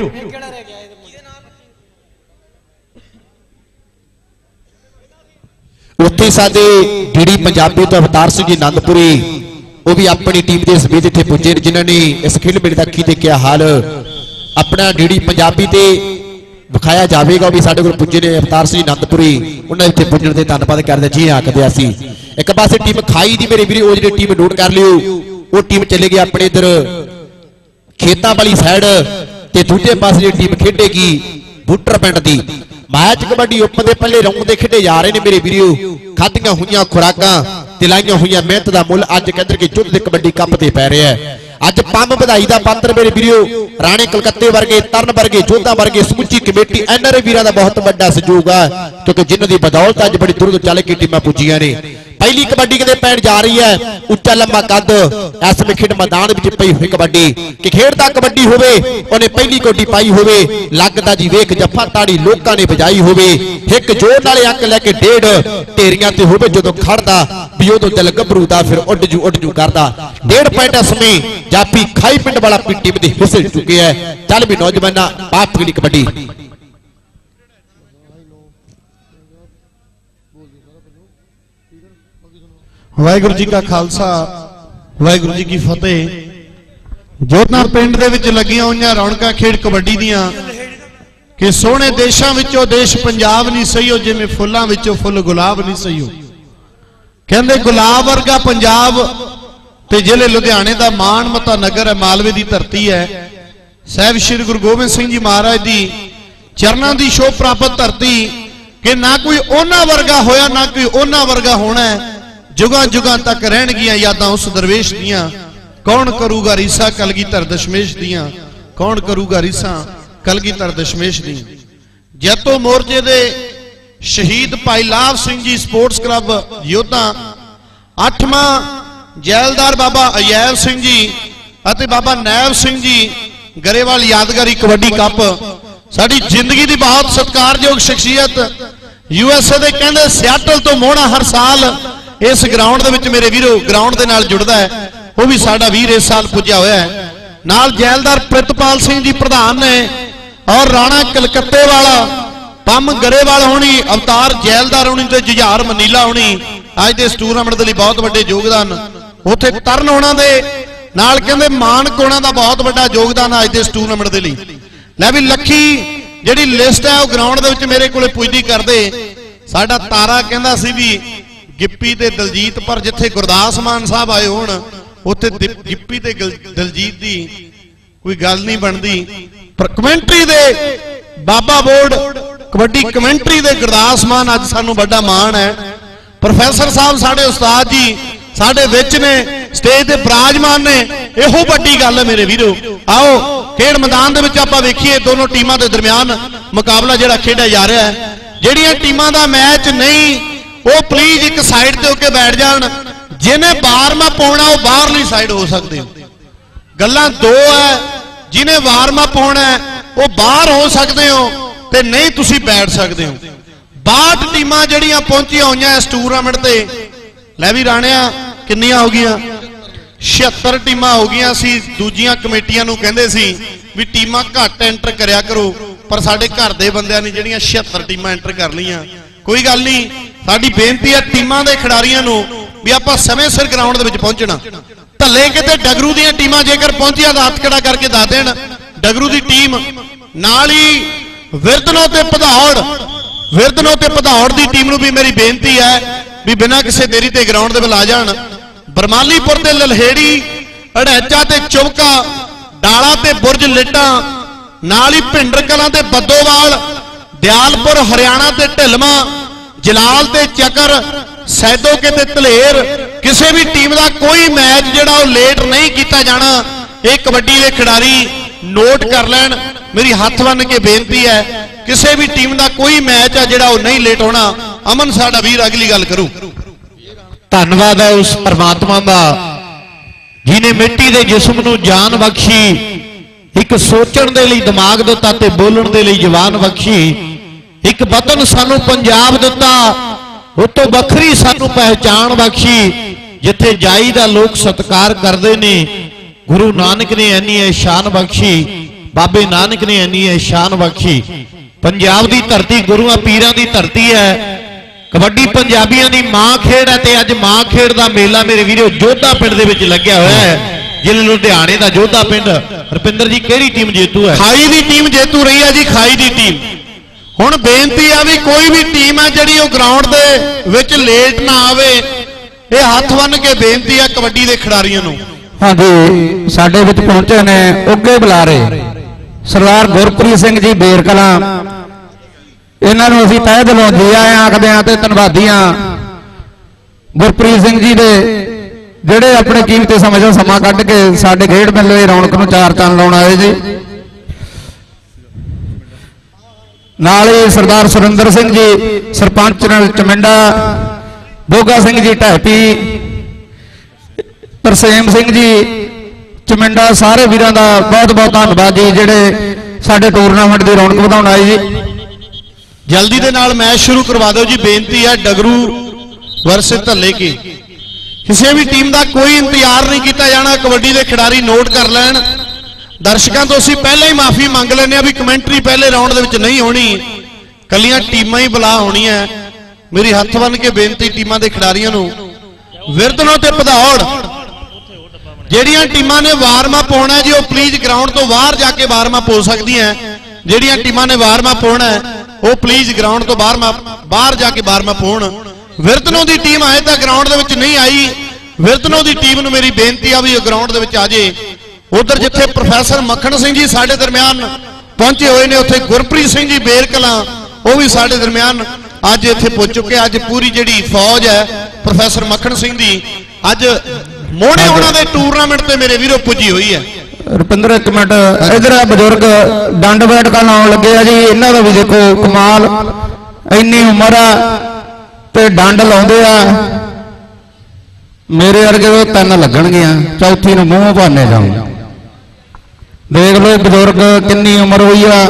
ਉੱਥੇ ਸਾਡੇ ਡੀਡੀ ਪੰਜਾਬੀ ਤੋਂ ਅਵਤਾਰ ਸਿੰਘ ਜੀ ਆਨੰਦਪੁਰੀ ਉਹ ਵੀ ਆਪਣੀ ਟੀਮ ਦੇ ਸਮੇਤ ਇੱਥੇ ਪੁੱਜੇ ਨੇ, ਜਿਨ੍ਹਾਂ ਨੇ ਇਸ ਖੇਡ ਮੇਲੇ ਦਾ ਕੀ ਦੇਖਿਆ ਹਾਲ ਆਪਣਾ ਡੀਡੀ ਪੰਜਾਬੀ ਤੇ ਵਿਖਾਇਆ ਜਾਵੇਗਾ। ਉਹ ਵੀ ਸਾਡੇ ਕੋਲ ਪੁੱਜੇ ਨੇ ਅਵਤਾਰ ਸਿੰਘ ਜੀ ਆਨੰਦਪੁਰੀ, ਉਹਨਾਂ ਇੱਥੇ ਪੁੱਜਣ ਤੇ ਧੰਨਵਾਦ ਕਰਦੇ ਜੀ ਆਖਦੇ ਅਸੀਂ। ਇੱਕ ਪਾਸੇ ਟੀਮ ਖਾਈ ਦੀ ਮੇਰੇ ਵੀਰੇ ਉਹ ਜਿਹੜੀ ਟੀਮ ਨੋਟ ਕਰ ਲਿਓ, ਉਹ ਟੀਮ ਚਲੇ ਗਈ ਆਪਣੇ ਇਧਰ ਖੇਤਾਂ ਵਾਲੀ ਸਾਈਡ ਤੇ ਦੂਜੇ ਪਾਸੇ ਜਿਹੜੀ ਟੀਮ ਖੇਡੇਗੀ ਬੂਟਰ ਪਿੰਡ ਦੀ। ਮੈਚ ਕਬੱਡੀ ਓਪਨ ਦੇ ਪਹਿਲੇ ਰਾਉਂਡ ਦੇ ਖੇਡੇ ਜਾ ਰਹੇ ਨੇ ਮੇਰੇ ਵੀਰੋ। ਖਾਧੀਆਂ ਹੋਈਆਂ ਖੁਰਾਕਾਂ ਤੇ ਲਾਈਆਂ ਹੋਈਆਂ ਮਿਹਨਤ ਦਾ ਮੁੱਲ ਅੱਜ ਕਹਿੰਦੇ ਕਿ ਯੁੱਧ ਦੇ ਕਬੱਡੀ ਕੱਪ ਤੇ ਪੈ ਰਿਹਾ ਹੈ। ਅੱਜ ਪੰਮ ਵਧਾਈ ਦਾ ਪਾਤਰ ਮੇਰੇ ਵੀਰੋ ਰਾਣੇ ਕਲਕੱਤੇ ਵਰਗੇ, ਤਰਨ ਵਰਗੇ, ਜੋਧਾ ਵਰਗੇ ਸਮੁੱਚੀ ਕਮੇਟੀ ਐਨਆਰਏ ਵੀਰਾਂ ਦਾ ਬਹੁਤ ਵੱਡਾ ਸਹਿਯੋਗ ਹੈ, ਕਿਉਂਕਿ ਜਿਨ੍ਹਾਂ ਦੀ ਬਦੌਲਤ ਅੱਜ ਬੜੀ ਦੂਰ ਤੋਂ ਚੱਲ ਕੇ ਟੀਮਾਂ ਪੁੱਜੀਆਂ ਨੇ। ਪਹਿਲੀ ਕਬੱਡੀ ਕਿਤੇ ਪੈਣ ਜਾ ਰਹੀ ਹੈ, ਉੱਚਾ ਲੰਮਾ ਕੱਦ ਇਸ ਵੇਲੇ ਖੇਡ ਮੈਦਾਨ ਵਿੱਚ ਪਈ ਹੋਈ ਕਬੱਡੀ ਕਿ ਖੇਡਦਾ ਕਬੱਡੀ ਹੋਵੇ ਉਹਨੇ ਪਹਿਲੀ ਕੋਡੀ ਪਾਈ ਹੋਵੇ। ਲੱਗਦਾ ਜੀ ਵੇਖ ਜੱਫਾ ਤਾੜੀ ਲੋਕਾਂ ਨੇ ਵਜਾਈ ਹੋਵੇ, ਇੱਕ ਜੋਰ ਨਾਲੇ ਅੰਕ ਲੈ ਕੇ ਡੇਢ ਢੇਰੀਆਂ ਤੇ ਹੋਵੇ ਜਦੋਂ ਖੜਦਾ ਵੀ ਉਦੋਂ ਦਿਲ ਗੱਭਰੂ ਦਾ ਫਿਰ ਉੱਡ ਜੂ ਉੱਡ ਜੂ ਕਰਦਾ। ਡੇਢ ਪੁਆਇੰਟ ਸਮੇਂ ਜਾਪੀ ਖਾਈ ਪਿੰਡ ਵਾਲਾ ਪੀ ਟੀਮ ਦੇ ਹਿੱਸੇ ਚੁੱਕਿਆ ਹੈ। ਚੱਲ ਵੀ ਨੌਜਵਾਨਾਂ ਬਾਤ ਪਗਲੀ ਕਬੱਡੀ। ਵਾਹਿਗੁਰੂ ਜੀ ਕਾ ਖਾਲਸਾ ਵਾਹਿਗੁਰੂ ਜੀ ਕੀ ਫਤਿਹ। ਜੋਧਨ ਪਿੰਡ ਦੇ ਵਿੱਚ ਲੱਗੀਆਂ ਹੋਈਆਂ ਰੌਣਕਾਂ ਖੇਡ ਕਬੱਡੀ ਦੀਆਂ ਕਿ ਸੋਹਣੇ ਦੇਸ਼ਾਂ ਵਿੱਚੋਂ ਦੇਸ਼ ਪੰਜਾਬ ਨਹੀਂ ਸਹੀਓ, ਜਿਵੇਂ ਫੁੱਲਾਂ ਵਿੱਚੋਂ ਫੁੱਲ ਗੁਲਾਬ ਨਹੀਂ ਸਹੀਓ। ਕਹਿੰਦੇ ਗੁਲਾਬ ਵਰਗਾ ਪੰਜਾਬ ਤੇ ਜ਼ਿਲ੍ਹੇ ਲੁਧਿਆਣੇ ਦਾ ਮਾਣ ਮਤਾ ਨਗਰ ਹੈ, ਮਾਲਵੇ ਦੀ ਧਰਤੀ ਹੈ। ਸਾਹਿਬ ਸ਼੍ਰੀ ਗੁਰੂ ਗੋਬਿੰਦ ਸਿੰਘ ਜੀ ਮਹਾਰਾਜ ਦੀ ਚਰਨਾਂ ਦੀ ਸ਼ੋਭ ਪ੍ਰਾਪਤ ਧਰਤੀ ਕਿ ਨਾ ਕੋਈ ਉਹਨਾਂ ਵਰਗਾ ਹੋਇਆ ਨਾ ਕੋਈ ਉਹਨਾਂ ਵਰਗਾ ਹੋਣਾ ਹੈ। ਜੁਗਾਂ ਜੁਗਾਂ ਤੱਕ ਰਹਿਣਗੀਆਂ ਯਾਦਾਂ ਉਸ ਦਰਵੇਸ਼ ਦੀਆਂ। ਕੌਣ ਕਰੂਗਾ ਰੀਸਾਂ ਕਲਗੀਧਰ ਦਸ਼ਮੇਸ਼ ਦੀਆਂ, ਕੌਣ ਕਰੂਗਾ ਰੀਸਾਂ ਕਲਗੀਧਰ ਦਸ਼ਮੇਸ਼ ਦੀਆਂ। ਜੈਤੋ ਮੋਰਚੇ ਦੇ ਸ਼ਹੀਦ ਭਾਈ ਲਾਭ ਸਿੰਘ ਜੀ ਸਪੋਰਟਸ ਕਲੱਬ ਯੋਧਾ, ਅੱਠਵਾਂ ਜੈਲਦਾਰ ਬਾਬਾ ਅਯੈਬ ਸਿੰਘ ਜੀ ਅਤੇ ਬਾਬਾ ਨੈਬ ਸਿੰਘ ਜੀ ਗਰੇਵਾਲ ਯਾਦਗਾਰੀ ਕਬੱਡੀ ਕੱਪ। ਸਾਡੀ ਜ਼ਿੰਦਗੀ ਦੀ ਬਹੁਤ ਸਤਿਕਾਰਯੋਗ ਸ਼ਖਸੀਅਤ ਯੂ ਐਸ ਏ ਦੇ ਕਹਿੰਦੇ ਸਿਆਟਲ ਤੋਂ ਮੋਹਣਾ ਹਰ ਸਾਲ ਇਸ ਗਰਾਊਂਡ ਦੇ ਵਿੱਚ ਮੇਰੇ ਵੀਰੋ ਗਰਾਊਂਡ ਦੇ ਨਾਲ ਜੁੜਦਾ ਹੈ। ਉਹ ਵੀ ਸਾਡਾ ਵੀਰ ਇਸ ਸਾਲ ਪੁੱਜਿਆ ਹੋਇਆ ਹੈ। ਨਾਲ ਜੈਲਦਾਰ ਪ੍ਰਿਤਪਾਲ ਸਿੰਘ ਜੀ ਪ੍ਰਧਾਨ ਨੇ ਔਰ ਰਾਣਾ ਕਲਕੱਤੇ ਵਾਲਾ ਪੰਮ ਗਰੇਵਾਲ ਹੋਣੀ, ਅਵਤਾਰ ਜੈਲਦਾਰ ਹੋਣੀ ਤੇ ਜੁਝਾਰ ਮਨੀਲਾ ਹੋਣੀ ਅੱਜ ਦੇ ਇਸ ਟੂਰਨਾਮੈਂਟ ਦੇ ਲਈ ਬਹੁਤ ਵੱਡੇ ਯੋਗਦਾਨ। ਉੱਥੇ ਤਰਨ ਹੋਣਾ ਦੇ ਨਾਲ ਕਹਿੰਦੇ ਮਾਨ ਕੋਣਾ ਦਾ ਬਹੁਤ ਵੱਡਾ ਯੋਗਦਾਨ ਅੱਜ ਦੇ ਇਸ ਟੂਰਨਾਮੈਂਟ ਦੇ ਲਈ। ਲੈ ਵੀ ਲੱਖੀ ਜਿਹੜੀ ਲਿਸਟ ਹੈ ਉਹ ਗਰਾਊਂਡ ਦੇ ਵਿੱਚ ਮੇਰੇ ਕੋਲੇ ਪੁੱਜਦੀ ਕਰਦੇ। ਸਾਡਾ ਤਾਰਾ ਕਹਿੰਦਾ ਸੀ ਵੀ ਗਿੱਪੀ ਤੇ ਦਲਜੀਤ, ਪਰ ਜਿੱਥੇ ਗੁਰਦਾਸ ਮਾਨ ਸਾਹਿਬ ਆਏ ਹੋਣ ਉੱਥੇ ਗਿੱਪੀ ਤੇ ਦਲਜੀਤ ਦੀ ਕੋਈ ਗੱਲ ਨਹੀਂ ਬਣਦੀ। ਪਰ ਕਮੈਂਟਰੀ ਦੇ ਬਾਬਾ ਬੋਰਡ ਕਬੱਡੀ ਕਮੈਂਟਰੀ ਦੇ ਗੁਰਦਾਸ ਮਾਨ ਅੱਜ ਸਾਨੂੰ ਵੱਡਾ ਮਾਣ ਹੈ। ਪ੍ਰੋਫੈਸਰ ਸਾਹਿਬ ਸਾਡੇ ਉਸਤਾਦ ਜੀ ਸਾਡੇ ਵਿੱਚ ਨੇ, ਸਟੇਜ ਤੇ ਬਿਰਾਜਮਾਨ ਨੇ, ਇਹੋ ਵੱਡੀ ਗੱਲ ਹੈ ਮੇਰੇ ਵੀਰੋ। ਆਓ ਖੇਡ ਮੈਦਾਨ ਦੇ ਵਿੱਚ ਆਪਾਂ ਵੇਖੀਏ ਦੋਨੋਂ ਟੀਮਾਂ ਦੇ ਦਰਮਿਆਨ ਮੁਕਾਬਲਾ ਜਿਹੜਾ ਖੇਡਿਆ ਜਾ ਰਿਹਾ ਹੈ। ਜਿਹੜੀਆਂ ਟੀਮਾਂ ਦਾ ਮੈਚ ਨਹੀਂ ਉਹ ਪਲੀਜ਼ ਇੱਕ ਸਾਈਡ ਤੇ ਹੋ ਕੇ ਬੈਠ ਜਾਣ। ਜਿਹਨੇ ਵਾਰਮ ਅਪ ਹੋਣਾ ਉਹ ਬਾਹਰਲੀ ਸਾਈਡ ਹੋ ਸਕਦੇ ਹੋ। ਗੱਲਾਂ ਦੋ ਹੈ, ਜਿਹਨੇ ਵਾਰਮ ਅਪ ਹੋਣਾ ਉਹ ਬਾਹਰ ਹੋ ਸਕਦੇ ਹੋ ਤੇ ਨਹੀਂ ਤੁਸੀਂ ਬੈਠ ਸਕਦੇ ਹੋ। ਬਾਹਠ ਟੀਮਾਂ ਜਿਹੜੀਆਂ ਪਹੁੰਚੀਆਂ ਹੋਈਆਂ ਇਸ ਟੂਰਨਾਮੈਂਟ ਤੇ। ਲੈ ਵੀ ਰਾਣਿਆ ਕਿੰਨੀਆਂ ਹੋ ਗਈਆਂ? ਛਿਅੱਤਰ ਟੀਮਾਂ ਹੋ ਗਈਆਂ। ਸੀ ਦੂਜੀਆਂ ਕਮੇਟੀਆਂ ਨੂੰ ਕਹਿੰਦੇ ਸੀ ਵੀ ਟੀਮਾਂ ਘੱਟ ਐਂਟਰ ਕਰਿਆ ਕਰੋ, ਪਰ ਸਾਡੇ ਘਰ ਦੇ ਬੰਦਿਆਂ ਨੇ ਜਿਹੜੀਆਂ ਛਿਅੱਤਰ ਟੀਮਾਂ ਐਂਟਰ ਕਰ ਲਈਆਂ। ਕੋਈ ਗੱਲ ਨਹੀਂ, ਸਾਡੀ ਬੇਨਤੀ ਹੈ ਟੀਮਾਂ ਦੇ ਖਿਡਾਰੀਆਂ ਨੂੰ ਵੀ ਆਪਾਂ ਸਮੇਂ ਸਿਰ ਗਰਾਊਂਡ ਦੇ ਵਿੱਚ ਪਹੁੰਚਣਾ। ਧੱਲੇ ਕਿਤੇ ਡਗਰੂ ਦੀਆਂ ਟੀਮਾਂ ਜੇਕਰ ਪਹੁੰਚੀਆਂ ਤਾਂ ਹੱਥ ਖੜਾ ਕਰਕੇ ਦੱਸ ਦੇਣ। ਡਗਰੂ ਦੀ ਟੀਮ ਨਾਲ ਹੀ ਵਿਰਦਨੋ ਤੇ ਭਦੌੜ, ਵਿਰਦਨੋ ਤੇ ਭਦੌੜ ਦੀ ਟੀਮ ਨੂੰ ਵੀ ਮੇਰੀ ਬੇਨਤੀ ਹੈ ਵੀ ਬਿਨਾਂ ਕਿਸੇ ਦੇਰੀ ਤੇ ਗਰਾਊਂਡ ਦੇ ਵੱਲ ਆ ਜਾਣ। ਬਰਮਾਲੀਪੁਰ ਤੇ ਲਲਹੇੜੀ, ਅੜੈਚਾ ਤੇ ਚੁਬਕਾ, ਡਾਲਾ ਤੇ ਬੁਰਜ ਲਿਟਾਂ, ਨਾਲ ਹੀ ਭਿੰਡਰ ਕਲਾਂ ਤੇ ਬੱਦੋਵਾਲ, ਦਿਆਲਪੁਰ ਹਰਿਆਣਾ ਤੇ ਢਿਲਮਾ, ਜਲਾਲ ਤੇ ਚੱਕਰ, ਸੈਦੋਕੇ ਤੇ ਧਲੇਰ। ਕਿਸੇ ਵੀ ਟੀਮ ਦਾ ਕੋਈ ਮੈਚ ਜਿਹੜਾ ਉਹ ਲੇਟ ਨਹੀਂ ਕੀਤਾ ਜਾਣਾ। ਇਹ ਕਬੱਡੀ ਦੇ ਖਿਡਾਰੀ ਨੋਟ ਕਰ ਲੈਣ। ਮੇਰੀ ਹੱਥ ਬੰਨ ਕੇ ਬੇਨਤੀ ਹੈ ਕਿਸੇ ਵੀ ਟੀਮ ਦਾ ਕੋਈ ਮੈਚ ਆ ਜਿਹੜਾ ਉਹ ਨਹੀਂ ਲੇਟ ਹੋਣਾ। ਅਮਨ ਸਾਡਾ ਵੀਰ ਅਗਲੀ ਗੱਲ ਕਰੂ। ਧੰਨਵਾਦ ਹੈ ਉਸ ਪਰਮਾਤਮਾ ਦਾ ਜਿਨੇ ਮਿੱਟੀ ਦੇ ਜਿਸਮ ਨੂੰ ਜਾਨ ਬਖਸ਼ੀ, ਇੱਕ ਸੋਚਣ ਦੇ ਲਈ ਦਿਮਾਗ ਦਿੱਤਾ ਤੇ ਬੋਲਣ ਦੇ ਲਈ ਜ਼ੁਬਾਨ ਬਖਸ਼ੀ, ਇੱਕ ਵਤਨ ਸਾਨੂੰ ਪੰਜਾਬ ਦਿੱਤਾ, ਉਤੋਂ ਵੱਖਰੀ ਸਾਨੂੰ ਪਹਿਚਾਣ ਬਖਸ਼ੀ। ਜਿੱਥੇ ਜਾਈਦਾ ਲੋਕ ਸਤਿਕਾਰ ਕਰਦੇ ਨੇ, ਗੁਰੂ ਨਾਨਕ ਨੇ ਇੰਨੀ ਇਹ ਸ਼ਾਨ ਬਖਸ਼ੀ, ਬਾਬੇ ਨਾਨਕ ਨੇ ਇੰਨੀ ਇਹ ਸ਼ਾਨ ਬਖਸ਼ੀ। ਪੰਜਾਬ ਦੀ ਧਰਤੀ ਗੁਰੂਆਂ ਪੀਰਾਂ ਦੀ ਧਰਤੀ ਹੈ। ਕਬੱਡੀ ਪੰਜਾਬੀਆਂ ਦੀ ਮਾਂ ਖੇਡ ਹੈ ਤੇ ਅੱਜ ਮਾਂ ਖੇਡ ਦਾ ਮੇਲਾ ਮੇਰੇ ਵੀਰੋ ਜੋਧਾ ਪਿੰਡ ਦੇ ਵਿੱਚ ਲੱਗਿਆ ਹੋਇਆ ਹੈ। ਜ਼ਿਲ੍ਹੇ ਲੁਧਿਆਣੇ ਦਾ ਜੋਧਾ ਪਿੰਡ। ਰੁਪਿੰਦਰ ਜੀ ਕਿਹੜੀ ਟੀਮ ਜੇਤੂ ਹੈ? ਖਾਈ ਦੀ ਟੀਮ ਜੇਤੂ ਰਹੀ ਹੈ ਜੀ, ਖਾਈ ਦੀ ਟੀਮ। ਹੁਣ ਬੇਨਤੀ ਆ ਵੀ ਕੋਈ ਵੀ ਟੀਮ ਹੈ ਜਿਹੜੀ ਉਹ ਗਰਾਊਂਡ ਦੇ ਵਿੱਚ ਲੇਟ ਨਾ ਆਵੇ। ਇਹ ਹੱਥ ਬੰਨ ਕੇ ਬੇਨਤੀ ਆ ਕਬੱਡੀ ਦੇ ਖਿਡਾਰੀਆਂ ਨੂੰ। ਹਾਂਜੀ, ਸਾਡੇ ਵਿੱਚ ਪਹੁੰਚੇ ਨੇ ਉੱਗੇ ਬੁਲਾਰੇ ਸਰਦਾਰ ਗੁਰਪ੍ਰੀਤ ਸਿੰਘ ਜੀ ਬੇਰ ਕਲਾਂ। ਇਹਨਾਂ ਨੂੰ ਅਸੀਂ ਤਹਿ ਦਿਲੋਂ ਜੀ ਆਇਆਂ ਆਖਦੇ ਹਾਂ ਤੇ ਧੰਨਵਾਦੀ ਹਾਂ। ਗੁਰਪ੍ਰੀਤ ਸਿੰਘ ਜੀ ਦੇ ਜਿਹੜੇ ਆਪਣੇ ਕੀਮਤੀ ਸਮੇਂ ਦਾ ਸਮਾਂ ਕੱਢ ਕੇ ਸਾਡੇ ਖੇਡ ਮੇਲੇ ਰੌਣਕ ਨੂੰ ਚਾਰ ਚੰਨ ਲਾਉਣ ਆਏ ਜੀ। ਨਾਲ ਹੀ ਸਰਦਾਰ ਸੁਰਿੰਦਰ ਸਿੰਘ ਜੀ ਸਰਪੰਚ ਚਮਿੰਡਾ, ਬੋਗਾ ਸਿੰਘ ਜੀ ਢੈਪੀ, ਤਰਸੇਮ ਸਿੰਘ ਜੀ ਚਮਿੰਡਾ, ਸਾਰੇ ਵੀਰਾਂ ਦਾ ਬਹੁਤ ਬਹੁਤ ਧੰਨਵਾਦ ਜੀ ਜਿਹੜੇ ਸਾਡੇ ਟੂਰਨਾਮੈਂਟ ਦੀ ਰੌਣਕ ਵਧਾਉਣ ਆਏ ਜੀ। ਜਲਦੀ ਦੇ ਨਾਲ ਮੈਚ ਸ਼ੁਰੂ ਕਰਵਾ ਦਿਓ ਜੀ। ਬੇਨਤੀ ਹੈ ਡਗਰੂ ਵਰਸੇ ਧੱਲੇ ਕੀ ਕਿਸੇ ਵੀ ਟੀਮ ਦਾ ਕੋਈ ਇੰਤਜ਼ਾਰ ਨਹੀਂ ਕੀਤਾ ਜਾਣਾ। ਕਬੱਡੀ ਦੇ ਖਿਡਾਰੀ ਨੋਟ ਕਰ ਲੈਣ। ਦਰਸ਼ਕਾਂ ਤੋਂ ਅਸੀਂ ਪਹਿਲਾਂ ਹੀ ਮਾਫੀ ਮੰਗ ਲੈਂਦੇ ਆ ਵੀ ਕਮੈਂਟਰੀ ਪਹਿਲੇ ਰਾਉਂਡ ਦੇ ਵਿੱਚ ਨਹੀਂ ਹੋਣੀ, ਕੱਲੀਆਂ ਟੀਮਾਂ ਹੀ ਬੁਲਾ ਹੋਣੀਆਂ। ਮੇਰੀ ਹੱਥ ਬੰਨ ਕੇ ਬੇਨਤੀ ਟੀਮਾਂ ਦੇ ਖਿਡਾਰੀਆਂ ਨੂੰ, ਵਿਰਦਨੋ ਤੇ ਭਦੌੜ ਜਿਹੜੀਆਂ ਟੀਮਾਂ ਨੇ ਵਾਰਮ ਅਪ ਹੋਣਾ ਜੀ ਉਹ ਪਲੀਜ਼ ਗਰਾਊਂਡ ਤੋਂ ਬਾਹਰ ਜਾ ਕੇ ਵਾਰਮ ਅਪ ਹੋ ਸਕਦੀਆਂ। ਜਿਹੜੀਆਂ ਟੀਮਾਂ ਨੇ ਵਾਰਮ ਅਪ ਹੋਣਾ ਉਹ ਪਲੀਜ਼ ਗਰਾਊਂਡ ਤੋਂ ਬਾਹਰ ਬਾਹਰ ਜਾ ਕੇ ਵਾਰਮ ਅਪ ਹੋਣ। ਵਿਰਦਨੋ ਦੀ ਟੀਮ ਆਏ ਤਾਂ ਗਰਾਊਂਡ ਦੇ ਵਿੱਚ ਨਹੀਂ ਆਈ। ਵਿਰਦਨੋ ਦੀ ਟੀਮ ਨੂੰ ਮੇਰੀ ਬੇਨਤੀ ਆ ਵੀ ਉਹ ਗਰਾਊਂਡ ਦੇ ਵਿੱਚ ਆ ਜੇ। उधर जिथे प्रोफैसर मक्खन सिंह जी साडे दरम्यान पहुंचे हुए ने, उत्थे गुरप्रीत सिंह जी बेर कलां वो भी साडे दरम्यान अज इत्थे पहुंच चुके। अज पूरी जिहड़ी फौज है प्रोफैसर मक्खन सिंह दी अज मोहने उन्हां दे टूरनामेंट ते मेरे वीरों पुजी हुई है। रुपिंदर एक मिनट इधर बजुर्ग डंड बैठक लाउण लगे आ जी, इन्हां दा भी देखो कमाल, इन्नी उम्र आ ते डंड लाउंदे आ। मेरे वर्गे वो तीन लगणगे, चौथी नूं मूंह भाने जाऊं। देख लो बजुर्ग कितनी उम्र हुई आ।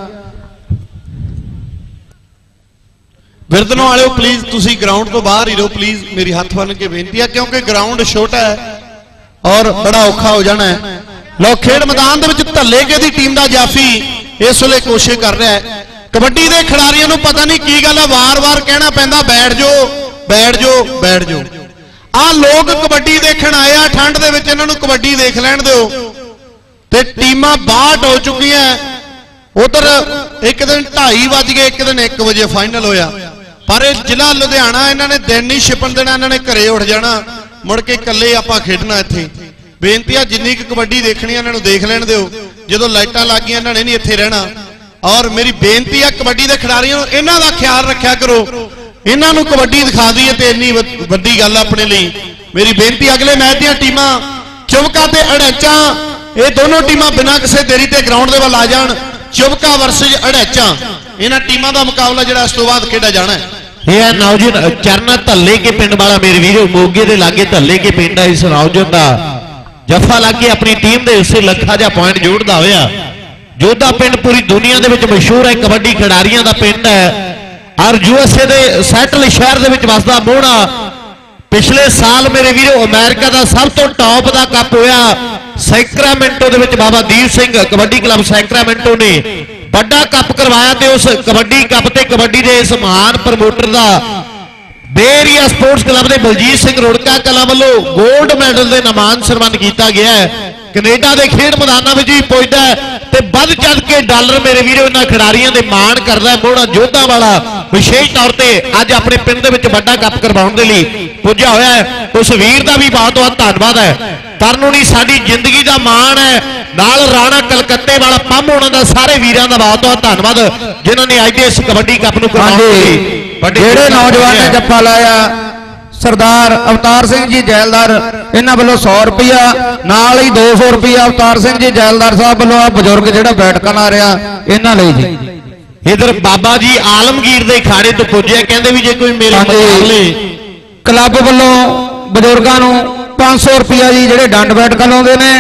विरदनों वाले प्लीज तुसी ग्राउंड तो बाहर ही रहो प्लीज, मेरी हाथ बन के बेनती है, क्योंकि ग्राउंड छोटा है और बड़ा औखा हो जाना है। लो खेड मैदान दे विच धल्लेके दी टीम दा जाफी इस वेले कोशिश कर रहा है। कबड्डी दे खिडारियों नूं पता नहीं की गल है, वार वार कहना पैंदा बैठ जाओ बैठ जाओ बैठ जाओ। आ लोग कबड्डी देखण आए आ, ठंड दे विच इन्हां नूं कबड्डी देख लैण दिओ। ते टीमां बाहठ हो चुकी हैं। उधर एक दिन ढाई बज गए, एक दिन एक बजे फाइनल होया। पर जिला लुधियाना इन्हां ने दिन नहीं छिपण देना, इन्हां ने घरे उठ जाना, मुड़ के कल्ले आपां खेडना। इत्थे बेनती है जिन्नी कबड्डी देखनी इन्हां नूं देख लैण दिओ, जदों लाइटां लग गईआं इन्हां ने नहीं इत्थे रहना। और मेरी बेनती है कबड्डी के खिडारियों नूं इन्हां दा ख्याल रखिया करो, इन्हां नूं कबड्डी दिखा दईए ते इन्नी वड्डी गल अपने लिए। मेरी बेनती अगले मैच दीआं टीमां चुबका ते अड़ैचा, ये दोनों टीमां बिना किसी देरी ते ग्राउंड दे वल आ जाण। चुबका वर्सेज अड़ैचा, इन्हां टीमां दा मुकाबला जिहड़ा इस तों बाद खेडा जाना है। ये नौजवान चरण धल्ले के पिंड वाला मेरे वीरों, मोगे दे लागे धल्ले के पिंड है। इस नौजवान का जफा लागे अपनी टीम दे उसे लखा जा पॉइंट जोड़दा होया। जोधा पिंड पूरी दुनिया दे विच मशहूर है, कबड्डी खिडारियों का पिंड है। और यूएसए दे सैटल शहर दे विच वसदा मोहना। पिछले साल मेरे वीरों अमेरिका का सब तो टॉप का कप होया सैक्रामेंटो दे विच, बाबा दीप सिंह कबड्डी क्लब सैक्रामेंटो ने बड़ा कप करवाया। ते उस कबड्डी कप ते कबड्डी के इस महान प्रमोटर का बेरिया स्पोर्ट्स क्लब के बलजीत सिंह रुड़का कला वालों गोल्ड मैडल के नामान सन्मान किया गया है। कनेडा के खेड मैदानों में भी पहुंचता है ते बध चढ़ के डॉलर मेरे वीरों इन्हां खिडारियों के मान करता है। मोहना जोधा वाला विशेष तौर पर अज अपने पिंड दे विच बड़ा कप करवाउण दे लई पुज्जा होया है। उस वीर का भी बहुत बहुत धन्यवाद है। तरनुनी साडी जिंदगी का मान है, नाल राणा कलकत्ते वाला पंम होना दा सारे वीरां दा बहुत बहुत धन्यवाद जिन्होंने अज दे इस कबड्डी कप नूं करवाउण जेड़े नौजवान ने जप्पा लाया सरदार अवतार सिंह जी जैलदार, इन्हां वालों सौ रुपया नाल ही दो सौ रुपया अवतार सिंह जी जैलदार साहब वालों आ बजुर्ग जिहड़ा बैठकां ला रहा इन्हां लई जी। इधर बाबा जी आलमगीर दे खाड़े तो पुजे, कहंदे भी जे कोई मेरे मुकाबले क्लब वालों बजुर्गों नूं पांच सौ रुपया जी जिहड़े डंड बैठकां लाउंदे ने,